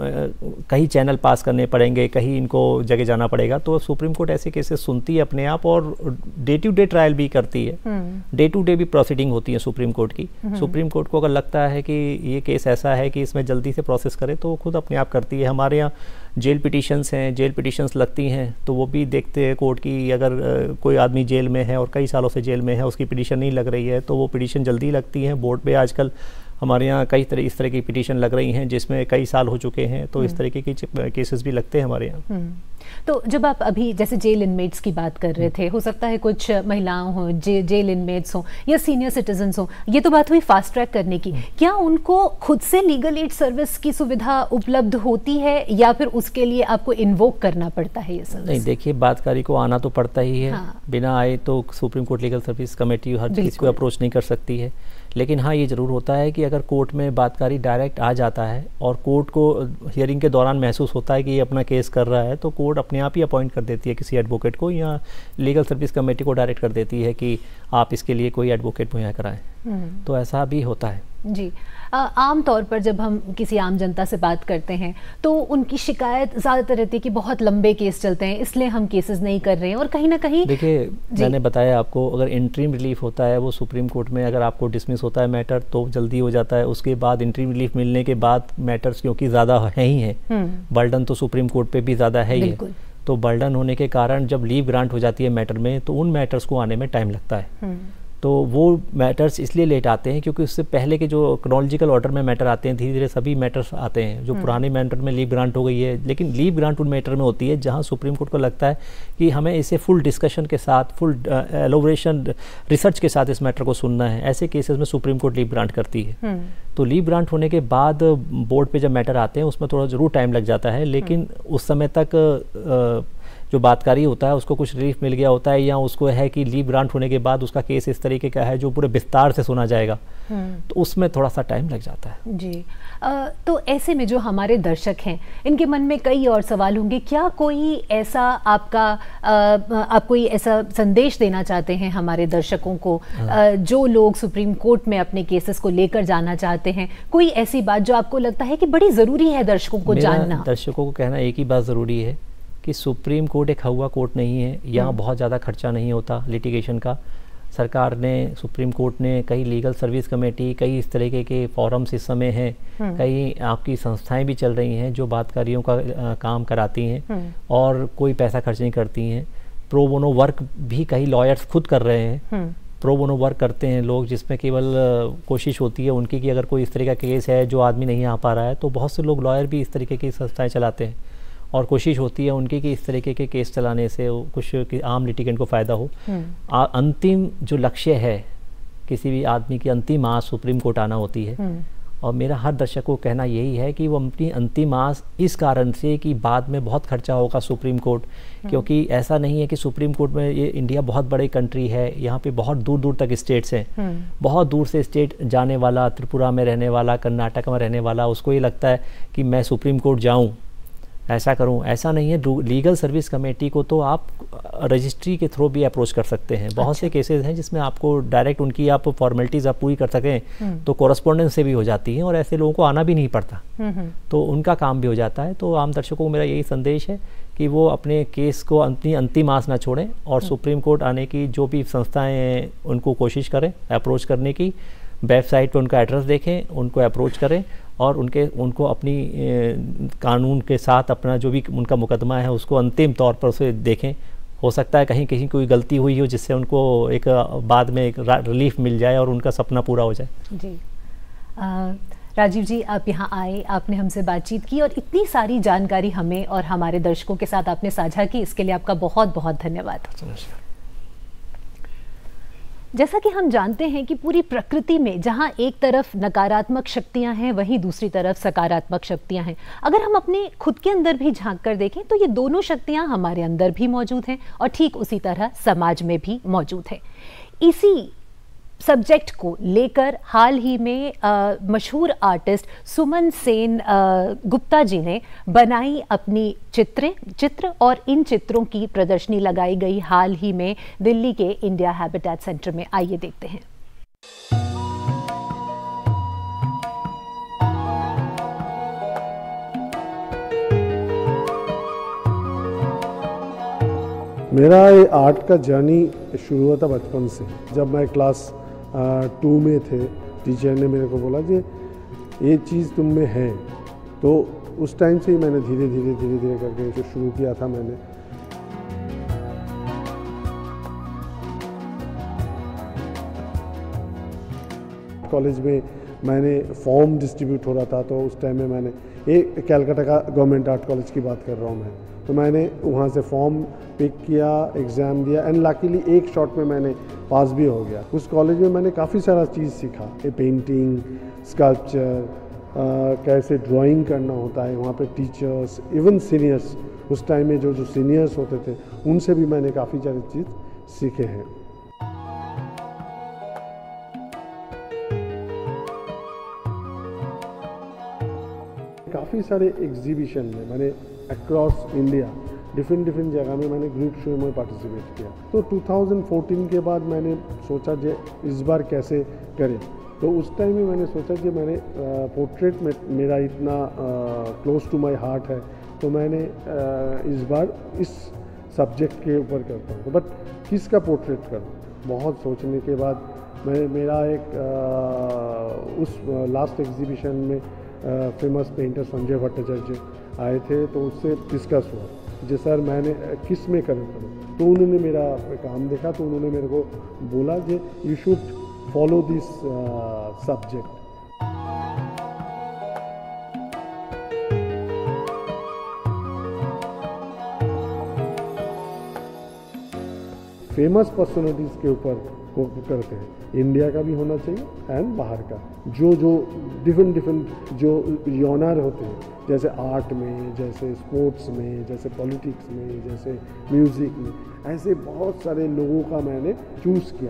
Speaker 2: कहीं चैनल पास करने पड़ेंगे, कहीं इनको जगह जाना पड़ेगा, तो सुप्रीम कोर्ट ऐसे केसेस सुनती है अपने आप और डे टू डे ट्रायल भी करती है। डे टू डे भी प्रोसीडिंग होती है सुप्रीम कोर्ट की। सुप्रीम कोर्ट को अगर लगता है कि ये केस ऐसा है कि इसमें जल्दी से प्रोसेस करे तो खुद अपने आप करती है। हमारे यहाँ जेल पिटिशंस हैं, जेल पिटिशंस लगती हैं तो वो भी देखते हैं कोर्ट की, अगर कोई आदमी जेल में है और कई सालों से जेल में है, उसकी पिटिशन नहीं लग रही है तो वो पिटिशन जल्दी लगती है। बोर्ड पे आजकल हमारे यहाँ कई तरह इस तरह की पिटीशन लग रही हैं जिसमें कई साल हो चुके हैं, तो इस तरीके के केसेस भी लगते हैं हमारे यहाँ।
Speaker 1: तो जब आप अभी जैसे जेल इनमेट्स की बात कर रहे थे, हो सकता है कुछ महिलाओं हों, जे, जेल इनमेट्स हों या सीनियर सिटीजन्स हों, ये तो बात हुई फास्ट ट्रैक करने की, क्या उनको खुद से लीगल एड सर्विस की सुविधा उपलब्ध होती है या फिर उसके लिए आपको इन्वोक करना पड़ता है ये सर्विस?
Speaker 2: नहीं, देखिए बातकारी को आना तो पड़ता ही है।
Speaker 1: हाँ।
Speaker 2: बिना आए तो Supreme Court legal service committee हर चीज़ को अप्रोच नहीं कर सकती है। लेकिन हाँ, ये ज़रूर होता है कि अगर कोर्ट में बातकारी डायरेक्ट आ जाता है और कोर्ट को हियरिंग के दौरान महसूस होता है कि ये अपना केस कर रहा है, तो कोर्ट अपने आप ही अपॉइंट कर देती है किसी एडवोकेट को या लीगल सर्विस कमेटी को डायरेक्ट कर देती है कि आप इसके लिए कोई एडवोकेट मुहैया कराएं। तो ऐसा भी होता है
Speaker 1: जी। आम तौर पर जब हम किसी आम जनता से बात करते हैं तो उनकी शिकायत ज़्यादातर रहती है कि बहुत लंबे केस चलते हैं, इसलिए हम केसेस नहीं कर रहे हैं। और कहीं ना कहीं
Speaker 2: देखिए, मैंने बताया आपको, अगर इंटरिम रिलीफ होता है वो सुप्रीम कोर्ट में, अगर आपको डिसमिस होता है मैटर तो जल्दी हो जाता है। उसके बाद इंटरिम रिलीफ मिलने के बाद मैटर्स क्योंकि ज़्यादा है ही है, बर्डन तो सुप्रीम कोर्ट पर भी ज़्यादा है ही है, तो बर्डन होने के कारण जब लीव ग्रांट हो जाती है मैटर में तो उन मैटर्स को आने में टाइम लगता है। तो वो मैटर्स इसलिए लेट आते हैं क्योंकि उससे पहले के जो क्रोनोलॉजिकल ऑर्डर में मैटर आते हैं, धीरे धीरे सभी मैटर्स आते हैं। जो पुराने मैटर में लीव ग्रांट हो गई है, लेकिन लीव ग्रांट उन मैटर में होती है जहां सुप्रीम कोर्ट को लगता है कि हमें इसे फुल डिस्कशन के साथ, फुल एलोबरेशन रिसर्च के साथ इस मैटर को सुनना है। ऐसे केसेस में सुप्रीम कोर्ट लीव ग्रांट करती है। तो लीव ग्रांट होने के बाद बोर्ड पे जब मैटर आते हैं उसमें थोड़ा जरूर टाइम लग जाता है, लेकिन उस समय तक जो बातकारी होता है उसको कुछ रिलीफ मिल गया होता है, या उसको है कि लीव ग्रांट होने के बाद उसका केस इस तरीके का है जो पूरे विस्तार से सुना जाएगा, तो उसमें थोड़ा सा टाइम लग जाता है।
Speaker 1: जी। आ, तो ऐसे में जो हमारे दर्शक हैं इनके मन में कई और सवाल होंगे, क्या कोई ऐसा आपका आ, आप कोई ऐसा संदेश देना चाहते हैं हमारे दर्शकों को, आ, जो लोग सुप्रीम कोर्ट में अपने केसेस को लेकर जाना चाहते हैं? कोई ऐसी बात जो आपको लगता है कि बड़ी ज़रूरी है दर्शकों को जानना?
Speaker 2: दर्शकों को कहना एक ही बात ज़रूरी है कि सुप्रीम कोर्ट एक हवा कोर्ट नहीं है, यहाँ बहुत ज़्यादा खर्चा नहीं होता लिटिगेशन का। सरकार ने, सुप्रीम कोर्ट ने कई लीगल सर्विस कमेटी, कई इस तरीके के फॉरम्स इस समय हैं, कई आपकी संस्थाएं भी चल रही हैं जो बातकारियों का आ, काम कराती हैं और कोई पैसा खर्च नहीं करती हैं। प्रो बोनो वर्क भी कई लॉयर्स खुद कर रहे हैं, प्रो बोनो वर्क करते हैं लोग, जिसमें केवल कोशिश होती है उनकी कि अगर कोई इस तरह का केस है जो आदमी नहीं आ पा रहा है, तो बहुत से लोग लॉयर भी इस तरीके की संस्थाएँ चलाते हैं और कोशिश होती है उनकी कि इस तरीके के केस चलाने से कुछ कि आम लिटिगेंट को फ़ायदा हो। आ, अंतिम जो लक्ष्य है किसी भी आदमी की, अंतिम आस सुप्रीम कोर्ट आना होती है। और मेरा हर दर्शक को कहना यही है कि वो अपनी अंतिम आस इस कारण से कि बाद में बहुत खर्चा होगा सुप्रीम कोर्ट, क्योंकि ऐसा नहीं है कि सुप्रीम कोर्ट में, ये इंडिया बहुत बड़ी कंट्री है, यहाँ पे बहुत दूर दूर तक स्टेट्स हैं, बहुत दूर से स्टेट जाने वाला, त्रिपुरा में रहने वाला, कर्नाटक में रहने वाला, उसको ये लगता है कि मैं सुप्रीम कोर्ट जाऊँ, ऐसा करूं। ऐसा नहीं है। लीगल सर्विस कमेटी को तो आप रजिस्ट्री के थ्रू भी अप्रोच कर सकते हैं। बहुत से केसेस हैं जिसमें आपको डायरेक्ट उनकी आप फॉर्मेलिटीज़ आप पूरी कर सकें तो कॉरेस्पॉन्डेंस से भी हो जाती हैं और ऐसे लोगों को आना भी नहीं पड़ता, तो उनका काम भी हो जाता है। तो आम दर्शकों को मेरा यही संदेश है कि वो अपने केस को अपनी अंतिम आस ना छोड़ें और सुप्रीम कोर्ट आने की जो भी संस्थाएँ हैं उनको कोशिश करें अप्रोच करने की। वेबसाइट पर उनका एड्रेस देखें, उनको अप्रोच करें और उनके उनको अपनी ए, कानून के साथ अपना जो भी उनका मुकदमा है उसको अंतिम तौर पर उसे देखें। हो सकता है कहीं कहीं कोई गलती हुई हो जिससे उनको एक बाद में एक रिलीफ मिल जाए और उनका सपना पूरा हो जाए। जी
Speaker 1: आ, राजीव जी, आप यहाँ आए, आपने हमसे बातचीत की और इतनी सारी जानकारी हमें और हमारे दर्शकों के साथ आपने साझा की, इसके लिए आपका बहुत बहुत धन्यवाद। जैसा कि हम जानते हैं कि पूरी प्रकृति में जहां एक तरफ नकारात्मक शक्तियां हैं वहीं दूसरी तरफ सकारात्मक शक्तियां हैं। अगर हम अपने खुद के अंदर भी झांक कर देखें तो ये दोनों शक्तियां हमारे अंदर भी मौजूद हैं और ठीक उसी तरह समाज में भी मौजूद है। इसी सब्जेक्ट को लेकर हाल ही में आ, मशहूर आर्टिस्ट सुमन सेन आ, गुप्ता जी ने बनाई अपनी चित्र चित्र और इन चित्रों की प्रदर्शनी लगाई गई हाल ही में दिल्ली के इंडिया हैबिटेट सेंटर में। आइए देखते हैं।
Speaker 3: मेरा ये आर्ट का जर्नी शुरू हुआ था बचपन से। जब मैं क्लास टू में थे, टीचर ने मेरे को बोला कि ये चीज़ तुम में है, तो उस टाइम से ही मैंने धीरे धीरे धीरे धीरे करके जो शुरू किया था मैंने। कॉलेज में मैंने फॉर्म डिस्ट्रीब्यूट हो रहा था, तो उस टाइम में मैंने एक कैलकाटा का गवर्नमेंट आर्ट कॉलेज की बात कर रहा हूँ मैं, तो मैंने वहाँ से फॉर्म पिक किया, एग्ज़ाम दिया एंड लकीली एक शॉट में मैंने पास भी हो गया। उस कॉलेज में मैंने काफ़ी सारा चीज़ सीखा, ये पेंटिंग, स्कल्पचर, कैसे ड्राइंग करना होता है। वहाँ पे टीचर्स, इवन सीनियर्स, उस टाइम में जो जो सीनियर्स होते थे उनसे भी मैंने काफ़ी सारी चीज़ सीखे हैं। काफ़ी सारे एग्जीबिशन में मैंने अक्रॉस इंडिया डिफरेंट डिफरेंट जगह में मैंने ग्रुप शो में पार्टिसिपेट किया। तो दो हज़ार चौदह के बाद मैंने सोचा कि इस बार कैसे करें, तो उस टाइम में मैंने सोचा कि मैंने पोर्ट्रेट में मेरा इतना क्लोज टू माय हार्ट है, तो मैंने आ, इस बार इस सब्जेक्ट के ऊपर करता हूँ। तो बट किसका पोर्ट्रेट करूँ, बहुत सोचने के बाद मैं मेरा एक आ, उस लास्ट एग्जीबिशन में फेमस पेंटर संजय भट्टाचार्य आए थे, तो उससे डिस्कस हुआ जी सर मैंने किस में करूँ करूँ तो उन्होंने मेरा काम देखा, तो उन्होंने मेरे को बोला कि you should follow this subject. Famous personalities के ऊपर को करते हैं, इंडिया का भी होना चाहिए एंड बाहर का, जो जो डिफरेंट डिफरेंट जो योनर होते हैं, जैसे आर्ट में, जैसे स्पोर्ट्स में, जैसे पॉलिटिक्स में, जैसे म्यूज़िक में, ऐसे बहुत सारे लोगों का मैंने चूज़ किया।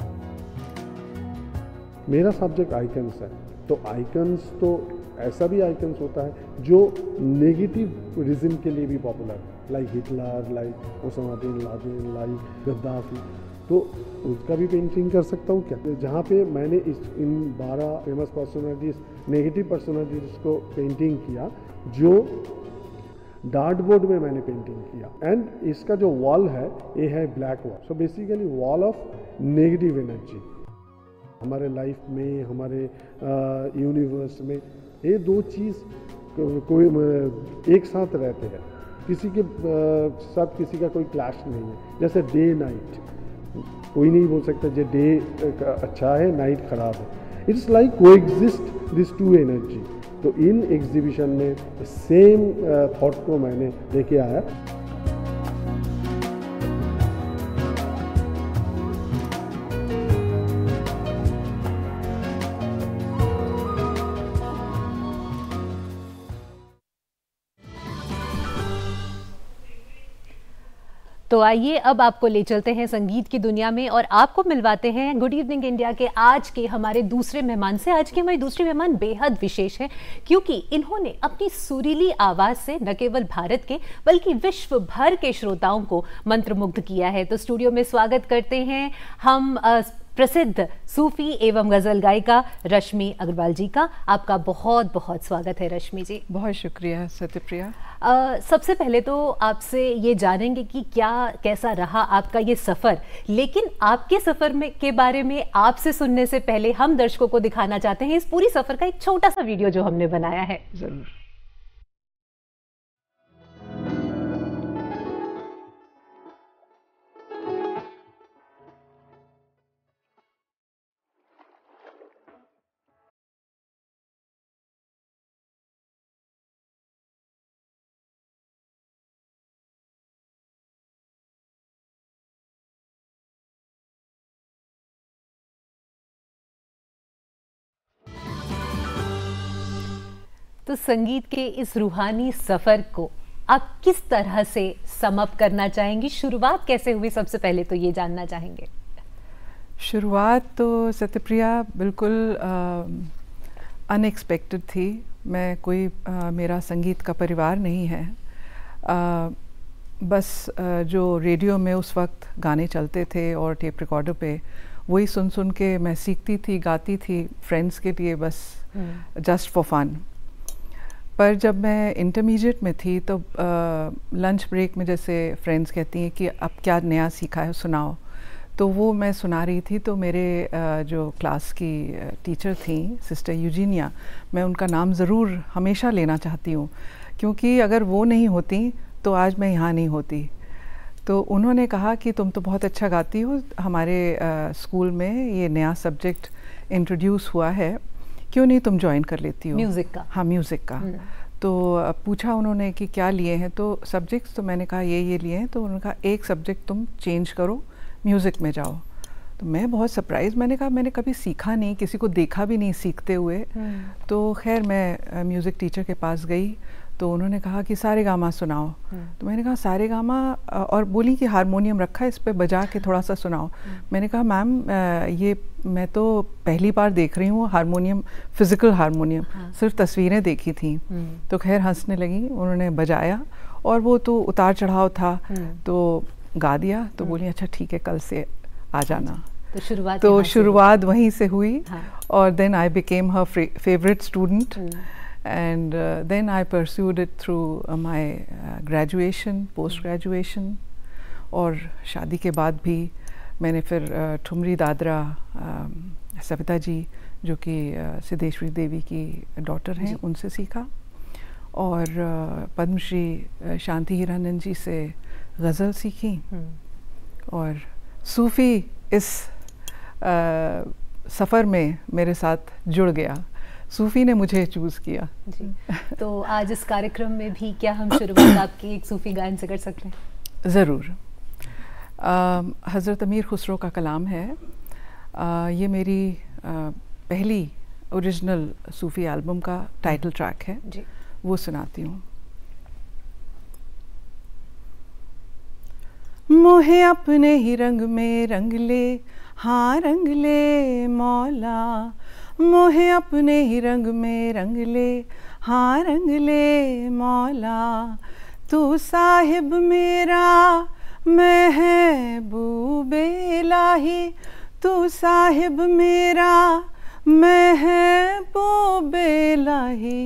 Speaker 3: मेरा सब्जेक्ट आइकन्स है, तो आइकन्स तो ऐसा भी आइकन्स होता है जो नेगेटिव रीज़न के लिए भी पॉपुलर है, like Hitler, like Osama bin Laden, like Gaddafi, तो उसका भी पेंटिंग कर सकता हूँ क्या। जहाँ पे मैंने इस इन बारह फेमस पर्सनालिटीज़, नेगेटिव पर्सनालिटीज़ को पेंटिंग किया, जो डार्ट बोर्ड में मैंने पेंटिंग किया एंड इसका जो वॉल है ये है black wall. So basically wall of negative energy. हमारे लाइफ में, हमारे यूनिवर्स में ये दो चीज़ कोई एक साथ रहते हैं, किसी के साथ किसी का कोई क्लैश नहीं है। जैसे डे नाइट, कोई नहीं बोल सकता जो डे अच्छा है नाइट खराब है। It's like coexist this to energy. तो इन एग्जीबिशन में सेम थॉट को मैंने लेके आया।
Speaker 1: तो आइए अब आपको ले चलते हैं संगीत की दुनिया में और आपको मिलवाते हैं गुड इवनिंग इंडिया के आज के हमारे दूसरे मेहमान से। आज के हमारे दूसरे मेहमान बेहद विशेष हैं क्योंकि इन्होंने अपनी सुरीली आवाज से न केवल भारत के बल्कि विश्व भर के श्रोताओं को मंत्रमुग्ध किया है। तो स्टूडियो में स्वागत करते हैं हम आ, प्रसिद्ध सूफी एवं गज़ल गायिका रश्मि अग्रवाल जी का। आपका बहुत बहुत स्वागत है रश्मि जी।
Speaker 4: बहुत शुक्रिया सत्यप्रिया।
Speaker 1: Uh, सबसे पहले तो आपसे ये जानेंगे कि क्या कैसा रहा आपका ये सफ़र, लेकिन आपके सफ़र में के बारे में आपसे सुनने से पहले हम दर्शकों को दिखाना चाहते हैं इस पूरी सफ़र का एक छोटा सा वीडियो जो हमने बनाया है।
Speaker 4: जरूर।
Speaker 1: तो संगीत के इस रूहानी सफ़र को आप किस तरह से समअप करना चाहेंगी? शुरुआत कैसे हुई, सबसे पहले तो ये जानना चाहेंगे।
Speaker 4: शुरुआत तो सत्यप्रिया बिल्कुल अनएक्सपेक्टेड थी। मैं कोई आ, मेरा संगीत का परिवार नहीं है। आ, बस आ, जो रेडियो में उस वक्त गाने चलते थे और टेप रिकॉर्डर पे वही सुन सुन के मैं सीखती थी, गाती थी फ्रेंड्स के लिए, बस जस्ट फॉर फन। पर जब मैं इंटरमीडिएट में थी तो लंच ब्रेक में जैसे फ्रेंड्स कहती हैं कि अब क्या नया सीखा है सुनाओ, तो वो मैं सुना रही थी। तो मेरे uh, जो क्लास की टीचर थी सिस्टर यूजीनिया, मैं उनका नाम ज़रूर हमेशा लेना चाहती हूँ क्योंकि अगर वो नहीं होती तो आज मैं यहाँ नहीं होती। तो उन्होंने कहा कि तुम तो बहुत अच्छा गाती हो, हमारे आ, स्कूल में ये नया सब्जेक्ट इंट्रोड्यूस हुआ है, क्यों नहीं तुम ज्वाइन कर लेती हो
Speaker 1: म्यूज़िक का।
Speaker 4: हाँ, म्यूज़िक का। तो पूछा उन्होंने कि क्या लिए हैं, तो सब्जेक्ट्स तो मैंने कहा ये ये लिए हैं। तो उन्होंने कहा एक सब्जेक्ट तुम चेंज करो, म्यूज़िक में जाओ। तो मैं बहुत सरप्राइज़, मैंने कहा मैंने कभी सीखा नहीं, किसी को देखा भी नहीं सीखते हुए। तो खैर मैं म्यूज़िक टीचर के पास गई, तो उन्होंने कहा कि सारे गामा सुनाओ। तो मैंने कहा सारे गामा, और बोली कि हारमोनियम रखा है, इस पे बजा के थोड़ा सा सुनाओ। मैंने कहा मैम ये मैं तो पहली बार देख रही हूँ हारमोनियम, फिज़िकल हारमोनियम, हाँ। सिर्फ तस्वीरें देखी थी। तो खैर हंसने लगी, उन्होंने बजाया और वो तो उतार चढ़ाव था, तो गा दिया। तो बोली अच्छा ठीक है, कल से आ जाना।
Speaker 1: तो शुरुआत
Speaker 4: तो शुरुआत वहीं से हुई।
Speaker 1: हाँ।
Speaker 4: और then I became her favourite student, and uh, then I pursued it through uh, my uh, graduation, post graduation, और शादी के बाद भी मैंने फिर uh, ठुमरी दादरा uh, सविता जी जो कि uh, सिद्धेश्वरी देवी की डॉटर हैं, उनसे सीखा। और uh, पद्मश्री uh, शांति हीरानंद जी से गज़ल सीखी। और सूफ़ी इस uh, सफ़र में मेरे साथ जुड़ गया, सूफ़ी ने मुझे चूज़ किया।
Speaker 1: जी। तो आज इस कार्यक्रम में भी क्या हम शुरुआत आपकी एक सूफ़ी गायन से कर सकते हैं?
Speaker 4: ज़रूर। हज़रत अमीर खुसरो का कलाम है। आ, ये मेरी आ, पहली ओरिजिनल सूफ़ी एल्बम का टाइटल ट्रैक है जी। वो सुनाती हूँ। मोहे अपने ही रंग में रंग ले, हाँ रंग ले मौला, मोहे अपने ही रंग में रंग ले, हाँ रंग ले मौला, तू साहिब मेरा महबूबे इलाही, तू साहिब मेरा महबूबे इलाही,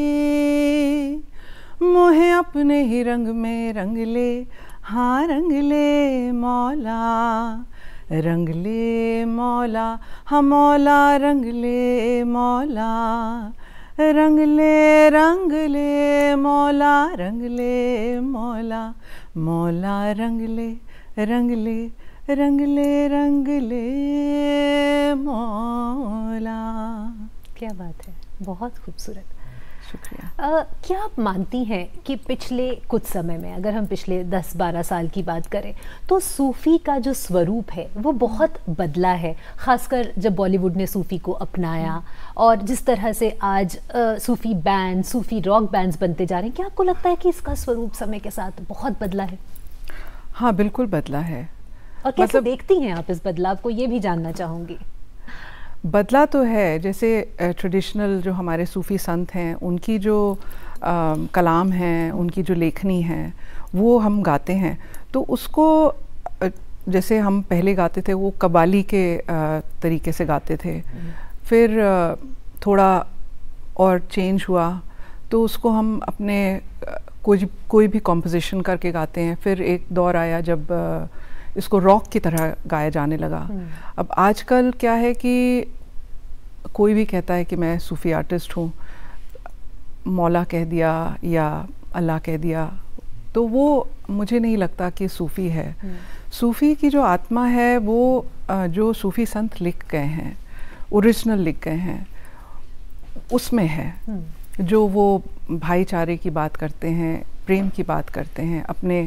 Speaker 4: मोहे अपने ही रंग में रंग ले, हाँ रंग ले मौला, रंग ले मौला, हाँ मौला रंग ले मौला, रंग ले रंग ले मौला, रंग ले मौला, मौला रंग ले रंग ले रंग ले रंग ले मौला।
Speaker 1: क्या बात है, बहुत खूबसूरत।
Speaker 4: शुक्रिया।
Speaker 1: आ, क्या आप मानती हैं कि पिछले कुछ समय में, अगर हम पिछले दस बारह साल की बात करें, तो सूफ़ी का जो स्वरूप है वो बहुत बदला है, ख़ासकर जब बॉलीवुड ने सूफ़ी को अपनाया और जिस तरह से आज Sufi band, Sufi rock bands बनते जा रहे हैं, क्या आपको लगता है कि इसका स्वरूप समय के साथ बहुत बदला है?
Speaker 4: हाँ बिल्कुल बदला है।
Speaker 1: और कैसे मतलब, देखती हैं आप इस बदलाव को, ये भी जानना चाहूँगी।
Speaker 4: बदला तो है, जैसे ट्रेडिशनल जो हमारे सूफ़ी संत हैं उनकी जो आ, कलाम हैं, उनकी जो लेखनी है वो हम गाते हैं, तो उसको जैसे हम पहले गाते थे वो कव्वाली के आ, तरीके से गाते थे, फिर आ, थोड़ा और चेंज हुआ तो उसको हम अपने कोई कोई भी कॉम्पोजिशन करके गाते हैं। फिर एक दौर आया जब आ, इसको रॉक की तरह गाया जाने लगा। अब आजकल क्या है कि कोई भी कहता है कि मैं सूफ़ी आर्टिस्ट हूँ, मौला कह दिया या अल्लाह कह दिया, तो वो मुझे नहीं लगता कि सूफ़ी है। सूफ़ी की जो आत्मा है वो जो सूफ़ी संत लिख गए हैं, ओरिजिनल लिख गए हैं, उसमें है। जो वो भाईचारे की बात करते हैं, प्रेम की बात करते हैं, अपने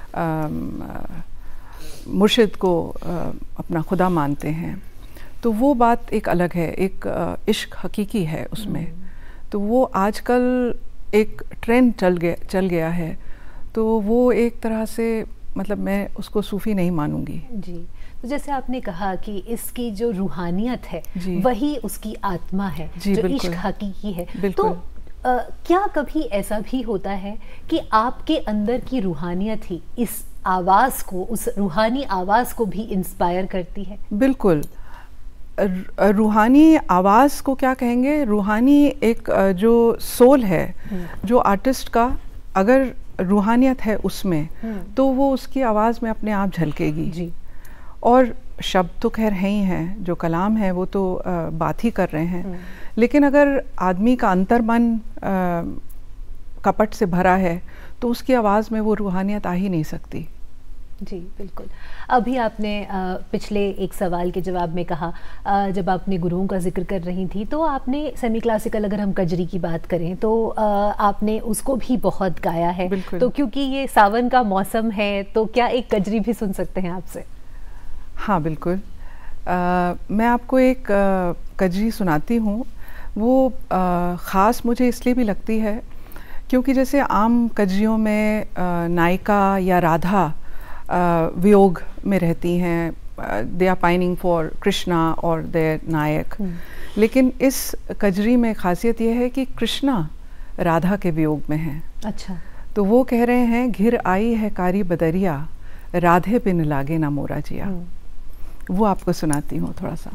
Speaker 4: मुर्शिद को आ, अपना खुदा मानते हैं, तो वो बात एक अलग है, एक आ, इश्क हकीकी है उसमें। तो वो आजकल एक ट्रेंड चल गया चल गया है, तो वो एक तरह से मतलब मैं उसको सूफ़ी नहीं मानूंगी।
Speaker 1: जी। तो जैसे आपने कहा कि इसकी जो रूहानियत है वही उसकी आत्मा है, जो इश्क हकीकी है। तो आ, क्या कभी ऐसा भी होता है कि आपके अंदर की रूहानियत ही इस आवाज़ को, उस रूहानी आवाज़ को भी इंस्पायर करती है?
Speaker 4: बिल्कुल। रूहानी आवाज़ को क्या कहेंगे, रूहानी एक जो सोल है जो आर्टिस्ट का, अगर रूहानियत है उसमें तो वो उसकी आवाज़ में अपने आप झलकेगी जी। और शब्द तो खैर है ही हैं, जो कलाम है वो तो आ, बात ही कर रहे हैं, लेकिन अगर आदमी का अंतर्मन कपट से भरा है तो उसकी आवाज़ में वो रूहानियत आ ही नहीं सकती।
Speaker 1: जी बिल्कुल। अभी आपने पिछले एक सवाल के जवाब में कहा, जब आपने गुरुओं का जिक्र कर रही थी तो आपने सेमी क्लासिकल, अगर हम कजरी की बात करें तो आपने उसको भी बहुत गाया है। तो क्योंकि ये सावन का मौसम है तो क्या एक कजरी भी सुन सकते हैं आपसे?
Speaker 4: हाँ बिल्कुल। आ, मैं आपको एक आ, कजरी सुनाती हूँ। वो आ, ख़ास मुझे इसलिए भी लगती है क्योंकि जैसे आम कजरियों में आ, नायिका या राधा आ, वियोग में रहती हैं, they are pining for Krishna और देयर नायक। लेकिन इस कजरी में खासियत यह है कि कृष्णा राधा के वियोग में हैं।
Speaker 1: अच्छा।
Speaker 4: तो वो कह रहे हैं, घिर आई है कारी बदरिया, राधे बिन लागे ना मोरा जिया। वो आपको सुनाती हूँ थोड़ा सा।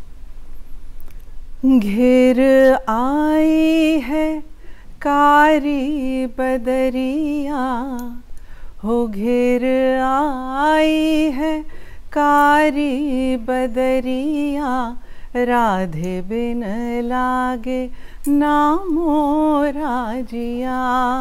Speaker 4: घिर आई है कारी बदरिया, हो घिर आई है कारी बदरिया, राधे बिन लागे ना मोरा जिया।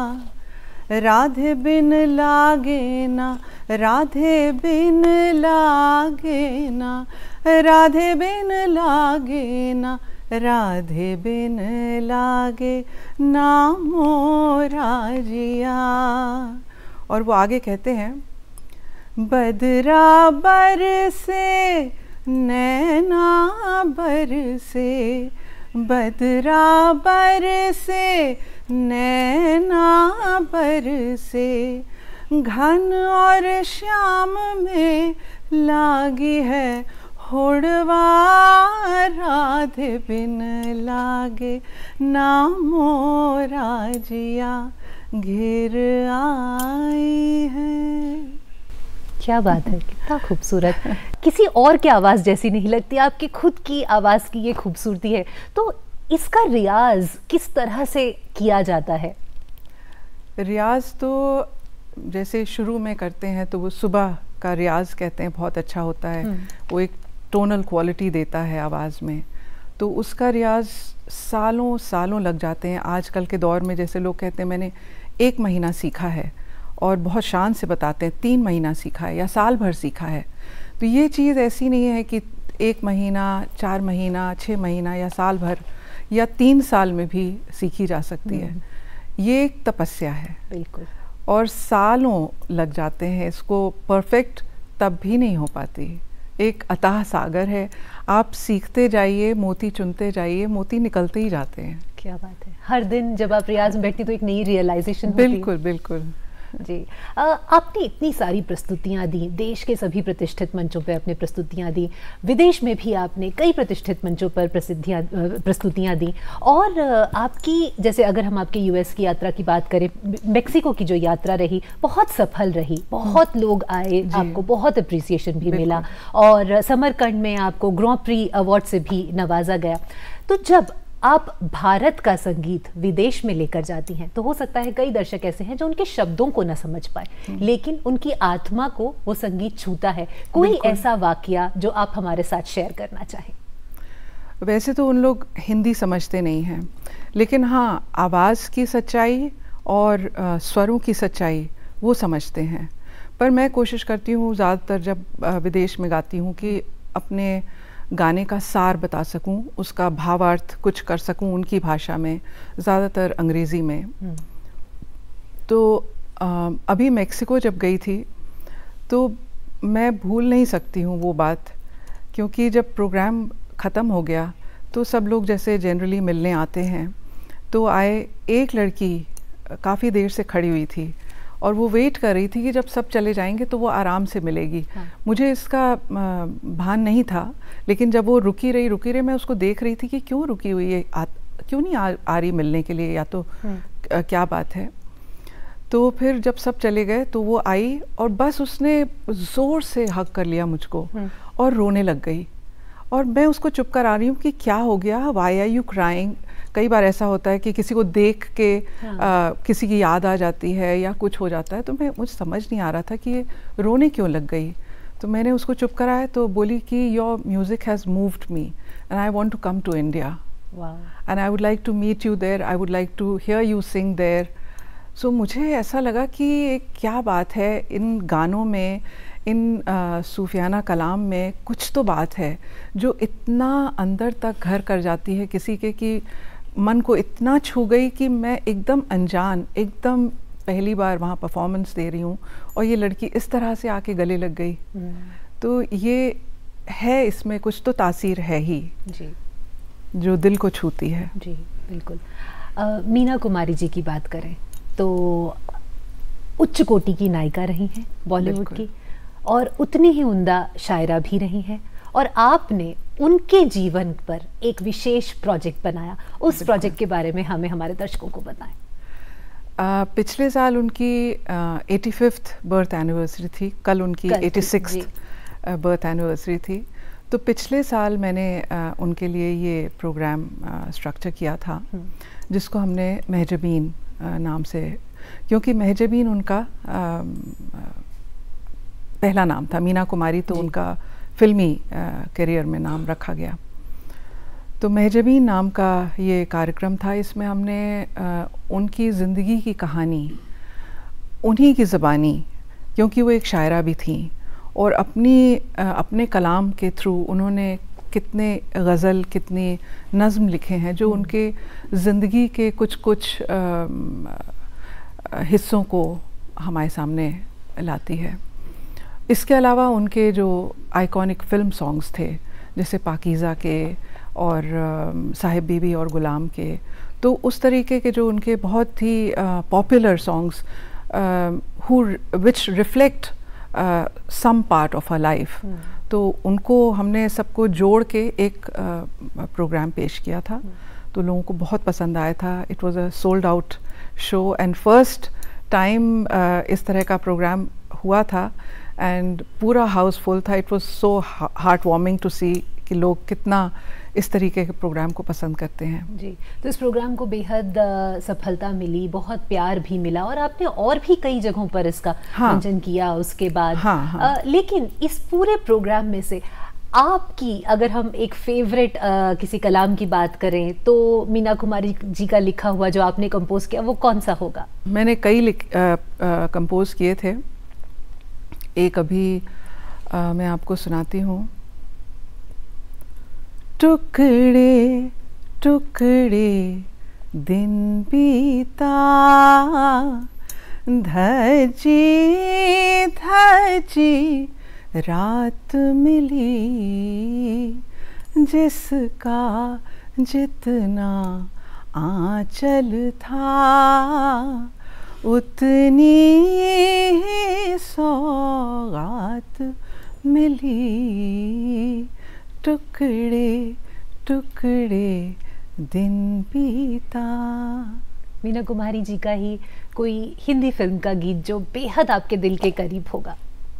Speaker 4: राधे बिन लागे ना, राधे बिन लागे ना, राधे बिन लागे ना, राधे बिन लागे ना मोरा जिया। और वो आगे कहते हैं, बदरा बरसे नैना बरसे, बदरा बरसे नैना बरसे, घन और श्याम में लागी है होड़वा, राधे बिन लागे ना मोरा जिया, घिर आई है।
Speaker 1: क्या बात है, कितना खूबसूरत। किसी और की आवाज़ जैसी नहीं लगती, आपकी खुद की आवाज़ की ये खूबसूरती है। तो इसका रियाज किस तरह से किया जाता है?
Speaker 4: रियाज तो जैसे शुरू में करते हैं तो वो सुबह का रियाज कहते हैं, बहुत अच्छा होता है। वो एक टोनल क्वालिटी देता है आवाज़ में, तो उसका रियाज सालों सालों लग जाते हैं। आजकल के दौर में जैसे लोग कहते हैं मैंने एक महीना सीखा है, और बहुत शान से बताते हैं तीन महीना सीखा है या साल भर सीखा है। तो ये चीज़ ऐसी नहीं है कि एक महीना, चार महीना, छः महीना या साल भर या तीन साल में भी सीखी जा सकती है। ये एक तपस्या है
Speaker 1: बिल्कुल,
Speaker 4: और सालों लग जाते हैं इसको परफेक्ट तब भी नहीं हो पाती। एक अथाह सागर है, आप सीखते जाइए, मोती चुनते जाइए, मोती निकलते ही जाते हैं।
Speaker 1: क्या बात है। हर दिन जब आप रियाज में बैठती तो एक नई रियलाइजेशन होती है।
Speaker 4: बिल्कुल बिल्कुल
Speaker 1: जी। आ, आपने इतनी सारी प्रस्तुतियां दी, देश के सभी प्रतिष्ठित मंचों पर आपने प्रस्तुतियां दी, विदेश में भी आपने कई प्रतिष्ठित मंचों पर प्रसिद्धियां प्रस्तुतियां दी। और आपकी, जैसे अगर हम आपके यूएस की यात्रा की बात करें, मेक्सिको की जो यात्रा रही बहुत सफल रही, बहुत लोग आए, आपको बहुत अप्रिसिएशन भी मिला, और समरकंड में आपको ग्रॉ प्री अवार्ड से भी नवाजा गया। तो जब आप भारत का संगीत विदेश में लेकर जाती हैं तो हो सकता है कई दर्शक ऐसे हैं जो उनके शब्दों को न समझ पाए, लेकिन उनकी आत्मा को वो संगीत छूता है। कोई ऐसा वाकया जो आप हमारे साथ शेयर करना चाहें?
Speaker 4: वैसे तो उन लोग हिंदी समझते नहीं हैं, लेकिन हाँ, आवाज़ की सच्चाई और आ, स्वरों की सच्चाई वो समझते हैं। पर मैं कोशिश करती हूँ ज़्यादातर जब आ, विदेश में गाती हूँ कि अपने गाने का सार बता सकूं, उसका भावार्थ कुछ कर सकूं उनकी भाषा में, ज़्यादातर अंग्रेज़ी में। तो आ, अभी मेक्सिको जब गई थी तो मैं भूल नहीं सकती हूँ वो बात, क्योंकि जब प्रोग्राम ख़त्म हो गया तो सब लोग जैसे जनरली मिलने आते हैं, तो आए, एक लड़की काफ़ी देर से खड़ी हुई थी और वो वेट कर रही थी कि जब सब चले जाएंगे तो वो आराम से मिलेगी। हाँ। मुझे इसका भान नहीं था, लेकिन जब वो रुकी रही रुकी रही मैं उसको देख रही थी कि क्यों रुकी हुई है, आ, क्यों नहीं आ, आ रही मिलने के लिए, या तो आ, क्या बात है। तो फिर जब सब चले गए तो वो आई और बस उसने ज़ोर से हग कर लिया मुझको और रोने लग गई। और मैं उसको चुप कर आ रही हूँ कि क्या हो गया, वाई आर यू क्राइंग। कई बार ऐसा होता है कि किसी को देख के हाँ। आ, किसी की याद आ जाती है या कुछ हो जाता है, तो मैं मुझे समझ नहीं आ रहा था कि ये रोने क्यों लग गई। तो मैंने उसको चुप कराया तो बोली कि your music has moved me and I want to come to India and I would like to meet you there, I would like to hear you sing there. So मुझे ऐसा लगा कि क्या बात है, इन गानों में इन आ, सूफियाना कलाम में कुछ तो बात है जो इतना अंदर तक घर कर जाती है किसी के कि मन को इतना छू गई कि मैं एकदम अनजान, एकदम पहली बार वहाँ परफॉर्मेंस दे रही हूँ और ये लड़की इस तरह से आके गले लग गई। तो ये है, इसमें कुछ तो तासीर है ही
Speaker 1: जी, जो
Speaker 4: दिल को छूती है।
Speaker 1: जी बिल्कुल। आ, मीना कुमारी जी की बात करें तो उच्च कोटि की नायिका रही हैं बॉलीवुड की, और उतनी ही उम्दा शायरा भी रही हैं, और आपने उनके जीवन पर एक विशेष प्रोजेक्ट बनाया। उस प्रोजेक्ट के बारे में हमें हमारे दर्शकों को बताएं।
Speaker 4: आ, पिछले साल उनकी एटी फिफ्थ बर्थ एनिवर्सरी थी, कल उनकी एटी सिक्स्थ बर्थ एनिवर्सरी थी। तो पिछले साल मैंने आ, उनके लिए ये प्रोग्राम स्ट्रक्चर किया था जिसको हमने महजबीन नाम से, क्योंकि महजबीन उनका आ, पहला नाम था, मीना कुमारी तो उनका फिल्मी करियर में नाम रखा गया। तो महजबीन नाम का ये कार्यक्रम था। इसमें हमने आ, उनकी ज़िंदगी की कहानी उन्हीं की ज़बानी, क्योंकि वो एक शायरा भी थी, और अपनी आ, अपने कलाम के थ्रू उन्होंने कितने गज़ल, कितनी नज़्म लिखे हैं जो उनके ज़िंदगी के कुछ कुछ आ, हिस्सों को हमारे सामने लाती है। इसके अलावा उनके जो आइकॉनिक फिल्म सॉन्ग्स थे जैसे पाकीज़ा के और साहिब बीबी और गुलाम के, तो उस तरीके के जो उनके बहुत ही popular songs who which reflect some part of a life, तो उनको हमने सबको जोड़ के एक प्रोग्राम पेश किया था। तो लोगों को बहुत पसंद आया था। It was a sold out show and first time इस तरह का प्रोग्राम हुआ था एंड पूरा हाउस फुल था। It was so heart warming to see कि लोग कितना इस तरीके के प्रोग्राम को पसंद करते हैं।
Speaker 1: जी, तो इस प्रोग्राम को बेहद सफलता मिली, बहुत प्यार भी मिला, और आपने और भी कई जगहों पर इसका
Speaker 4: हाँ,
Speaker 1: मंचन किया उसके बाद।
Speaker 4: हाँ, हाँ,
Speaker 1: आ, लेकिन इस पूरे प्रोग्राम में से आपकी अगर हम एक फेवरेट आ, किसी कलाम की बात करें तो मीना कुमारी जी का लिखा हुआ जो आपने कंपोज किया वो कौन सा होगा?
Speaker 4: मैंने कई कंपोज किए थे। एक अभी आ, मैं आपको सुनाती हूँ। टुकड़े टुकड़े दिन बीता, धजी धजी रात मिली, जिसका जितना आंचल था उतनी ही सौगात मिली। टुकड़े टुकड़े दिन बीता।
Speaker 1: मीना कुमारी जी का ही कोई हिंदी फिल्म का गीत जो बेहद आपके दिल के करीब होगा?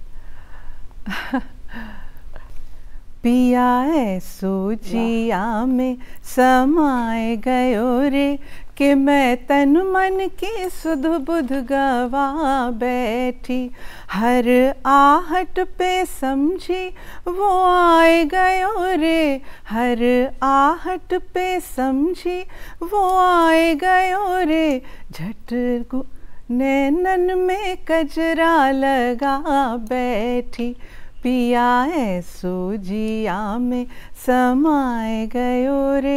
Speaker 4: पिया ऐसो जिया में समाए गयो रे, कि मैं तन मन की सुध बुध गवा बैठी, हर आहट पे समझी वो आए गयो रे, हर आहट पे समझी वो आए गयो रे, झट नैनन में कजरा लगा बैठी, पिया ऐसो जिया में समाए गयो रे।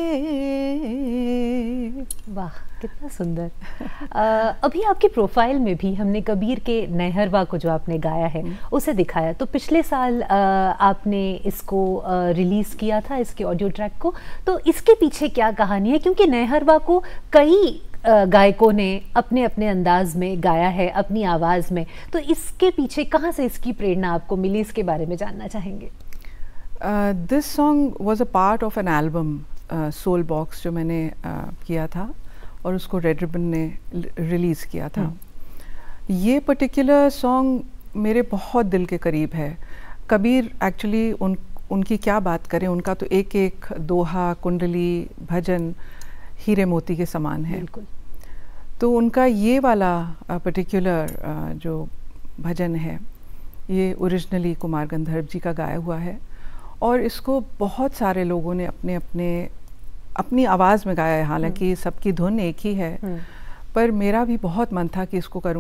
Speaker 1: वाह, कितना सुंदर। आ, अभी आपकी प्रोफाइल में भी हमने कबीर के नहरवा को जो आपने गाया है उसे दिखाया। तो पिछले साल आ, आपने इसको रिलीज़ किया था, इसके ऑडियो ट्रैक को। तो इसके पीछे क्या कहानी है? क्योंकि नहरवा को कई गायकों ने अपने अपने अंदाज में गाया है, अपनी आवाज़ में, तो इसके पीछे कहाँ से इसकी प्रेरणा आपको मिली, इसके बारे में जानना चाहेंगे।
Speaker 4: This song was a part of an album soul box जो मैंने uh, किया था और उसको रेड रिबन ने रिलीज़ किया था। ये पर्टिकुलर सॉन्ग मेरे बहुत दिल के करीब है। कबीर एक्चुअली उन उनकी क्या बात करें, उनका तो एक एक दोहा, कुंडली, भजन हीरे मोती के समान है।
Speaker 1: बिल्कुल।
Speaker 4: तो उनका ये वाला पर्टिकुलर जो भजन है ये ओरिजिनली कुमार गंधर्व जी का गाया हुआ है, और इसको बहुत सारे लोगों ने अपने अपने अपनी आवाज़ में गाया है। हालांकि सबकी धुन एक ही है, पर मेरा भी बहुत मन था कि इसको करूं,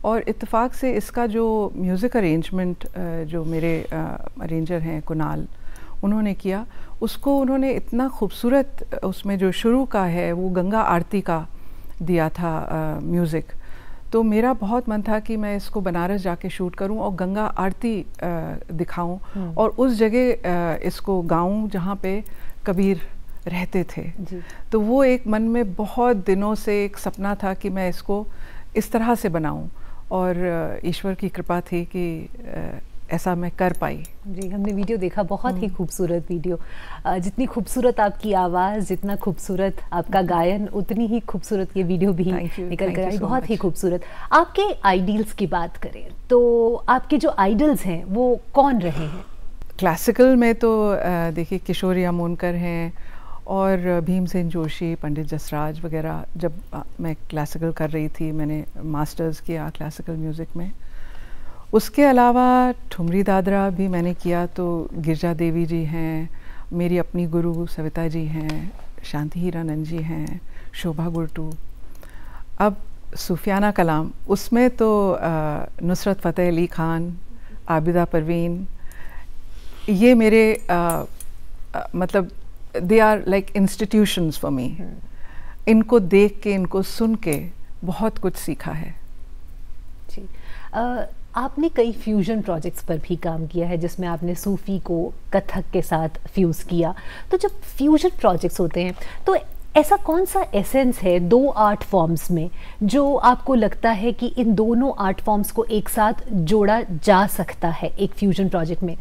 Speaker 4: और इत्तेफाक से इसका जो म्यूज़िक अरेंजमेंट जो मेरे अरेंजर हैं कुणाल, उन्होंने किया, उसको उन्होंने इतना खूबसूरत, उसमें जो शुरू का है वो गंगा आरती का दिया था म्यूज़िक। तो मेरा बहुत मन था कि मैं इसको बनारस जाके शूट करूं और गंगा आरती दिखाऊं और उस जगह इसको गाऊं जहां पे कबीर रहते थे जी। तो वो एक मन में बहुत दिनों से एक सपना था कि मैं इसको इस तरह से बनाऊं, और ईश्वर की कृपा थी कि ऐसा मैं कर पाई।
Speaker 1: जी, हमने वीडियो देखा, बहुत ही खूबसूरत वीडियो। जितनी खूबसूरत आपकी आवाज़, जितना खूबसूरत आपका गायन, उतनी ही खूबसूरत ये वीडियो भी निकल कर आई, बहुत ही खूबसूरत। आपके आइडियल्स की बात करें तो आपके जो आइडल्स हैं वो कौन रहे हैं?
Speaker 4: क्लासिकल में तो देखिए किशोरी आमोनकर हैं और भीमसेन जोशी, पंडित जसराज वगैरह। जब मैं क्लासिकल कर रही थी, मैंने मास्टर्स किया क्लासिकल म्यूज़िक में। उसके अलावा ठुमरी दादरा भी मैंने किया, तो गिरजा देवी जी हैं, मेरी अपनी गुरु सविता जी हैं, शांति हीरानंद जी हैं, शोभा गुरटू। अब सूफियाना कलाम, उसमें तो नुसरत फ़तेह अली ख़ान, आबिदा परवीन, ये मेरे आ, आ, मतलब they are like institutions for me. इनको देख के, इनको सुन के बहुत कुछ सीखा है।
Speaker 1: जी, आ, आपने कई फ्यूजन प्रोजेक्ट्स पर भी काम किया है जिसमें आपने सूफ़ी को कथक के साथ फ्यूज़ किया। तो जब फ्यूजन प्रोजेक्ट्स होते हैं तो ऐसा कौन सा एसेंस है दो आर्ट फॉर्म्स में जो आपको लगता है कि इन दोनों आर्ट फॉर्म्स को एक साथ जोड़ा जा सकता है एक फ्यूजन प्रोजेक्ट में?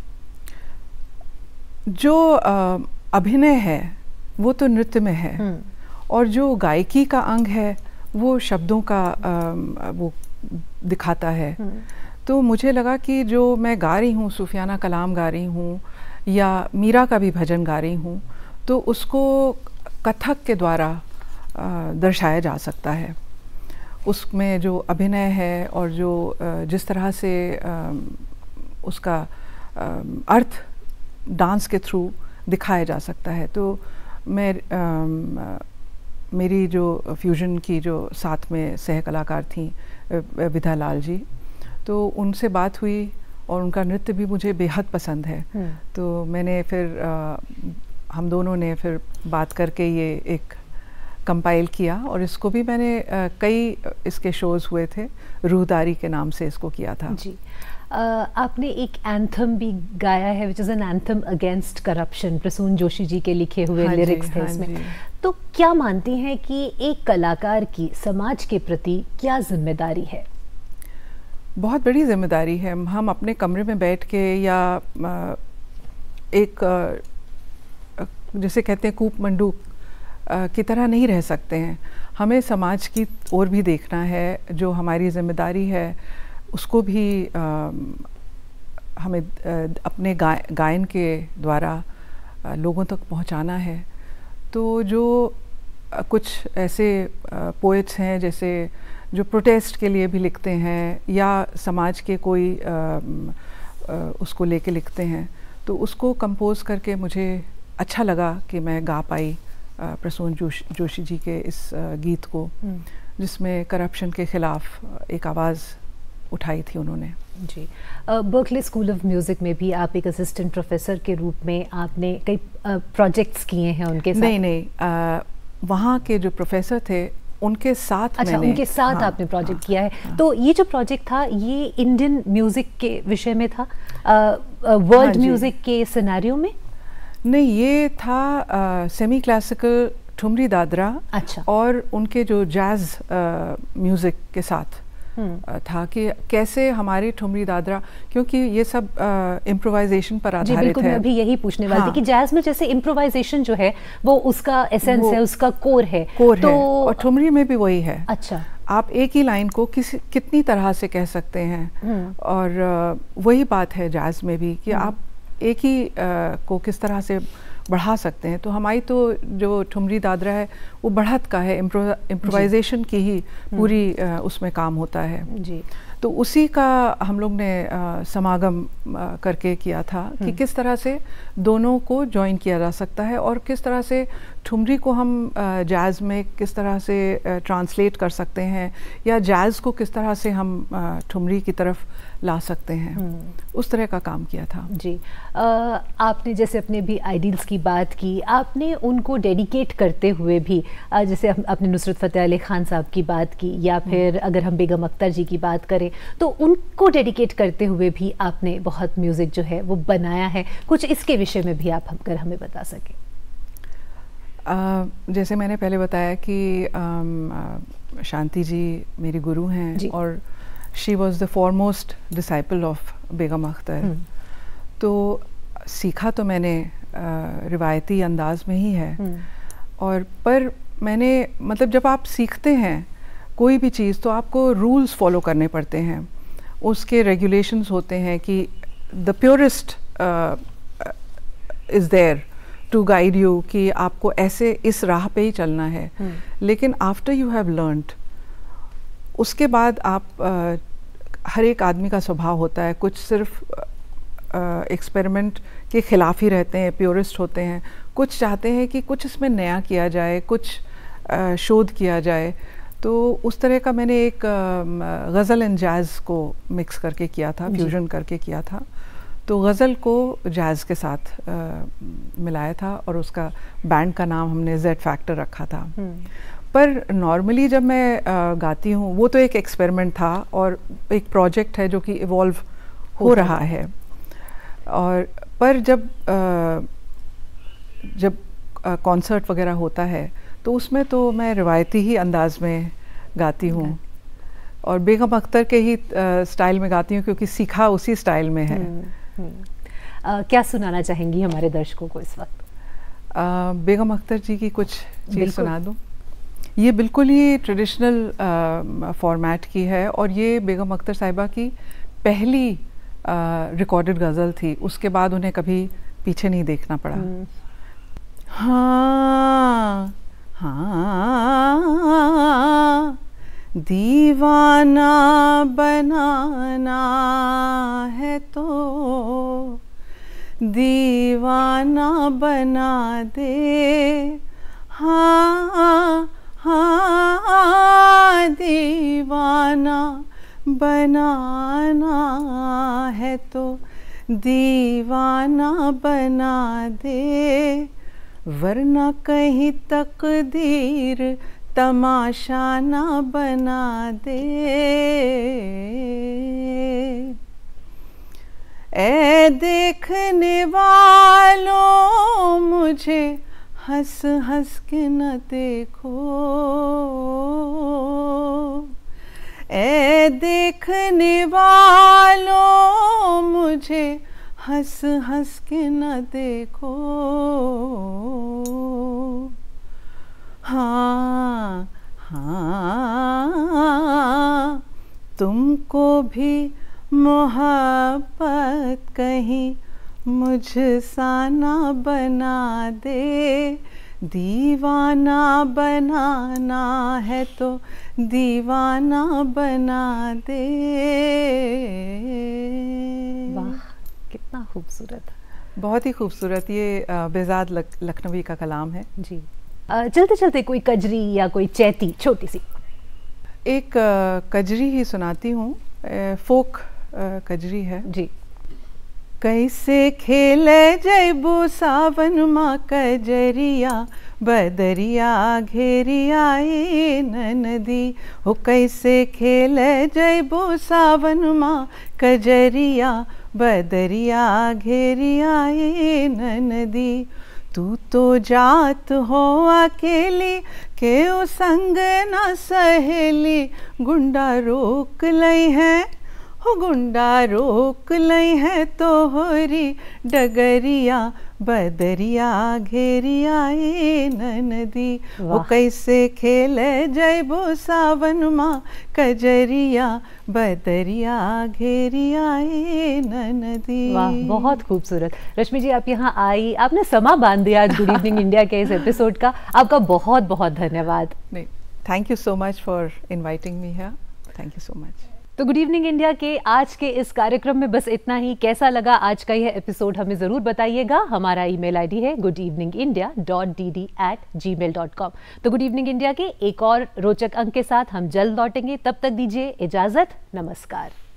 Speaker 4: जो आ, अभिनय है वो तो नृत्य में है, और जो गायकी का अंग है वो शब्दों का आ, वो दिखाता है। तो मुझे लगा कि जो मैं गा रही हूँ, सूफियाना कलाम गा रही हूँ या मीरा का भी भजन गा रही हूँ, तो उसको कथक के द्वारा दर्शाया जा सकता है। उसमें जो अभिनय है और जो जिस तरह से उसका अर्थ डांस के थ्रू दिखाया जा सकता है। तो मैं आ, मेरी जो फ्यूजन की जो साथ में सह कलाकार थी विधा लाल जी, तो उनसे बात हुई और उनका नृत्य भी मुझे बेहद पसंद है। तो मैंने फिर आ, हम दोनों ने फिर बात करके ये एक कंपाइल किया, और इसको भी मैंने आ, कई इसके शोज़ हुए थे, रूहदारी के नाम से इसको किया था।
Speaker 1: जी, Uh, आपने एक एंथम भी गाया है which is an anthem against corruption, Prasoon Joshi ji के लिखे हुए
Speaker 4: हाँ
Speaker 1: लिरिक्स थे
Speaker 4: हाँ
Speaker 1: इसमें।
Speaker 4: जी।
Speaker 1: तो क्या मानती हैं कि एक कलाकार की समाज के प्रति क्या जिम्मेदारी है?
Speaker 4: बहुत बड़ी जिम्मेदारी है। हम अपने कमरे में बैठ के या एक जैसे कहते हैं कूप मंडूक की तरह नहीं रह सकते हैं। हमें समाज की ओर भी देखना है, जो हमारी जिम्मेदारी है उसको भी आ, हमें आ, अपने गाय गायन के द्वारा आ, लोगों तक पहुंचाना है। तो जो आ, कुछ ऐसे पोएट्स हैं जैसे जो प्रोटेस्ट के लिए भी लिखते हैं या समाज के कोई आ, आ, उसको लेके लिखते हैं, तो उसको कंपोज करके मुझे अच्छा लगा कि मैं गा पाई प्रसून जोश, जोशी जी के इस आ, गीत को, जिसमें करप्शन के ख़िलाफ़ एक आवाज़ उठाई थी उन्होंने।
Speaker 1: जी, बर्कले स्कूल ऑफ म्यूज़िक में भी आप एक असिस्टेंट प्रोफेसर के रूप में आपने कई प्रोजेक्ट्स किए हैं उनके साथ?
Speaker 4: नहीं नहीं, आ, वहाँ के जो प्रोफेसर थे उनके साथ
Speaker 1: अच्छा,
Speaker 4: मैंने,
Speaker 1: उनके साथ हाँ, आपने प्रोजेक्ट हाँ, किया है हाँ, तो ये जो प्रोजेक्ट था ये इंडियन म्यूज़िक के विषय में था, वर्ल्ड म्यूज़िक के सिनेरियो में?
Speaker 4: नहीं, ये था सेमी क्लासिकल ठुमरी दादरा। अच्छा। और उनके जो जैज़ म्यूज़िक के साथ था कि कैसे हमारे ठुमरी दादरा, क्योंकि ये सब इम्प्रोवाइजेशन पर आधारित है।
Speaker 1: बिल्कुल, मैं भी यही पूछने वाली थी कि जैज़ में जैसे इम्प्रोवाइजेशन जो है वो उसका एसेंस है, उसका कोर है,
Speaker 4: कोर तो है, और ठुमरी में भी वही है।
Speaker 1: अच्छा।
Speaker 4: आप एक ही लाइन को किस कितनी तरह से कह सकते हैं, और वही बात है जैज़ में भी कि आप एक ही को किस तरह से बढ़ा सकते हैं। तो हमारी तो जो ठुमरी दादरा है वो बढ़त का है, इम्प्रोवाइजेशन की ही पूरी उसमें काम होता है।
Speaker 1: जी।
Speaker 4: तो उसी का हम लोग ने आ, समागम आ, करके किया था कि किस तरह से दोनों को ज्वाइन किया जा सकता है और किस तरह से ठुमरी को हम जैज़ में किस तरह से ट्रांसलेट कर सकते हैं या जैज़ को किस तरह से हम ठुमरी की तरफ ला सकते हैं, उस तरह का काम किया था।
Speaker 1: जी, आ, आपने जैसे अपने भी आइडियल्स की बात की, आपने उनको डेडिकेट करते हुए भी आ, जैसे आपने नुसरत फ़तेह अली ख़ान साहब की बात की या फिर अगर हम बेगम अख्तर जी की बात करें तो उनको डेडिकेट करते हुए भी आपने बहुत म्यूज़िक जो है वो बनाया है। कुछ इसके विषय में भी आप अगर हमें बता सकें।
Speaker 4: Uh, जैसे मैंने पहले बताया कि um, शांति जी मेरी गुरु हैं और she was the foremost disciple of Begum Akhtar. तो सीखा तो मैंने uh, रिवायती अंदाज में ही है, और पर मैंने मतलब जब आप सीखते हैं कोई भी चीज़ तो आपको रूल्स फॉलो करने पड़ते हैं, उसके रेगुलेशंस होते हैं कि the purest is there to guide you कि आपको ऐसे इस राह पे ही चलना है। hmm. लेकिन आफ्टर यू हैव लर्नड, उसके बाद आप आ, हर एक आदमी का स्वभाव होता है, कुछ सिर्फ एक्सपेरिमेंट के खिलाफ ही रहते हैं, प्योरिस्ट होते हैं, कुछ चाहते हैं कि कुछ इसमें नया किया जाए, कुछ आ, शोध किया जाए। तो उस तरह का मैंने एक गज़ल एंड जैज़ को मिक्स करके किया था, फ्यूजन करके किया था। तो गज़ल को जैज़ के साथ आ, मिलाया था और उसका बैंड का नाम हमने जेड फैक्टर रखा था। पर नॉर्मली जब मैं आ, गाती हूँ, वो तो एक एक्सपेरिमेंट था और एक प्रोजेक्ट है जो कि इवॉल्व हो रहा है। और पर जब आ, जब कॉन्सर्ट वगैरह होता है तो उसमें तो मैं रिवायती ही अंदाज में गाती हूँ और बेगम अख्तर के ही स्टाइल में गाती हूँ क्योंकि सीखा उसी स्टाइल में है।
Speaker 1: आ, क्या सुनाना चाहेंगी हमारे दर्शकों को इस वक्त?
Speaker 4: आ, बेगम अख्तर जी की कुछ चीज़ सुना दूँ। ये बिल्कुल ही ट्रेडिशनल फॉर्मेट की है और ये बेगम अख्तर साहिबा की पहली रिकॉर्डेड गज़ल थी, उसके बाद उन्हें कभी पीछे नहीं देखना पड़ा। हाँ हाँ, दीवाना बनाना है तो दीवाना बना दे। हाँ हाँ, दीवाना बनाना है तो दीवाना बना दे, वरना कहीं तकदीर तमाशा ना बना दे। ऐ देखने वालों मुझे हंस हंस के न देखो, ऐ देखने वालों मुझे हंस हंस के न देखो। हाँ हाँ, तुमको भी मोहब्बत कहीं मुझसा ना बना दे, दीवाना बनाना है तो दीवाना बना दे।
Speaker 1: वाह, कितना खूबसूरत,
Speaker 4: बहुत ही खूबसूरत। ये बेजाद लक, लखनवी का कलाम है
Speaker 1: जी। चलते चलते कोई कजरी या कोई चैती छोटी सी?
Speaker 4: एक कजरी ही सुनाती हूँ, फोक कजरी है
Speaker 1: जी।
Speaker 4: कैसे खेले जैबू सावन माँ कजरिया, बदरिया घेरिया नदी हो। कैसे खेले जैबू सावन माँ कजरिया, बदरिया घेरिया नदी। तू तो जात हो अकेली के ओ संग न सहेली, गुंडा रोक लई है हो गुंडा रोक लई है तोहरी डगरिया, बदरिया घेरिया नदी। वो कैसे खेले जैबो सावन माँ कजरिया, बदरिया घेरिया नदी।
Speaker 1: वाह, बहुत खूबसूरत। रश्मि जी, आप यहाँ आई, आपने समा बांध दिया आज गुड इवनिंग इंडिया के इस एपिसोड का। आपका बहुत बहुत धन्यवाद।
Speaker 4: Thank you so much for inviting me here. Thank you so much.
Speaker 1: तो गुड इवनिंग इंडिया के आज के इस कार्यक्रम में बस इतना ही। कैसा लगा आज का यह एपिसोड हमें ज़रूर बताइएगा। हमारा ईमेल आईडी है good evening India dot D D at Gmail dot com. तो गुड इवनिंग इंडिया के एक और रोचक अंक के साथ हम जल्द लौटेंगे। तब तक दीजिए इजाज़त। नमस्कार।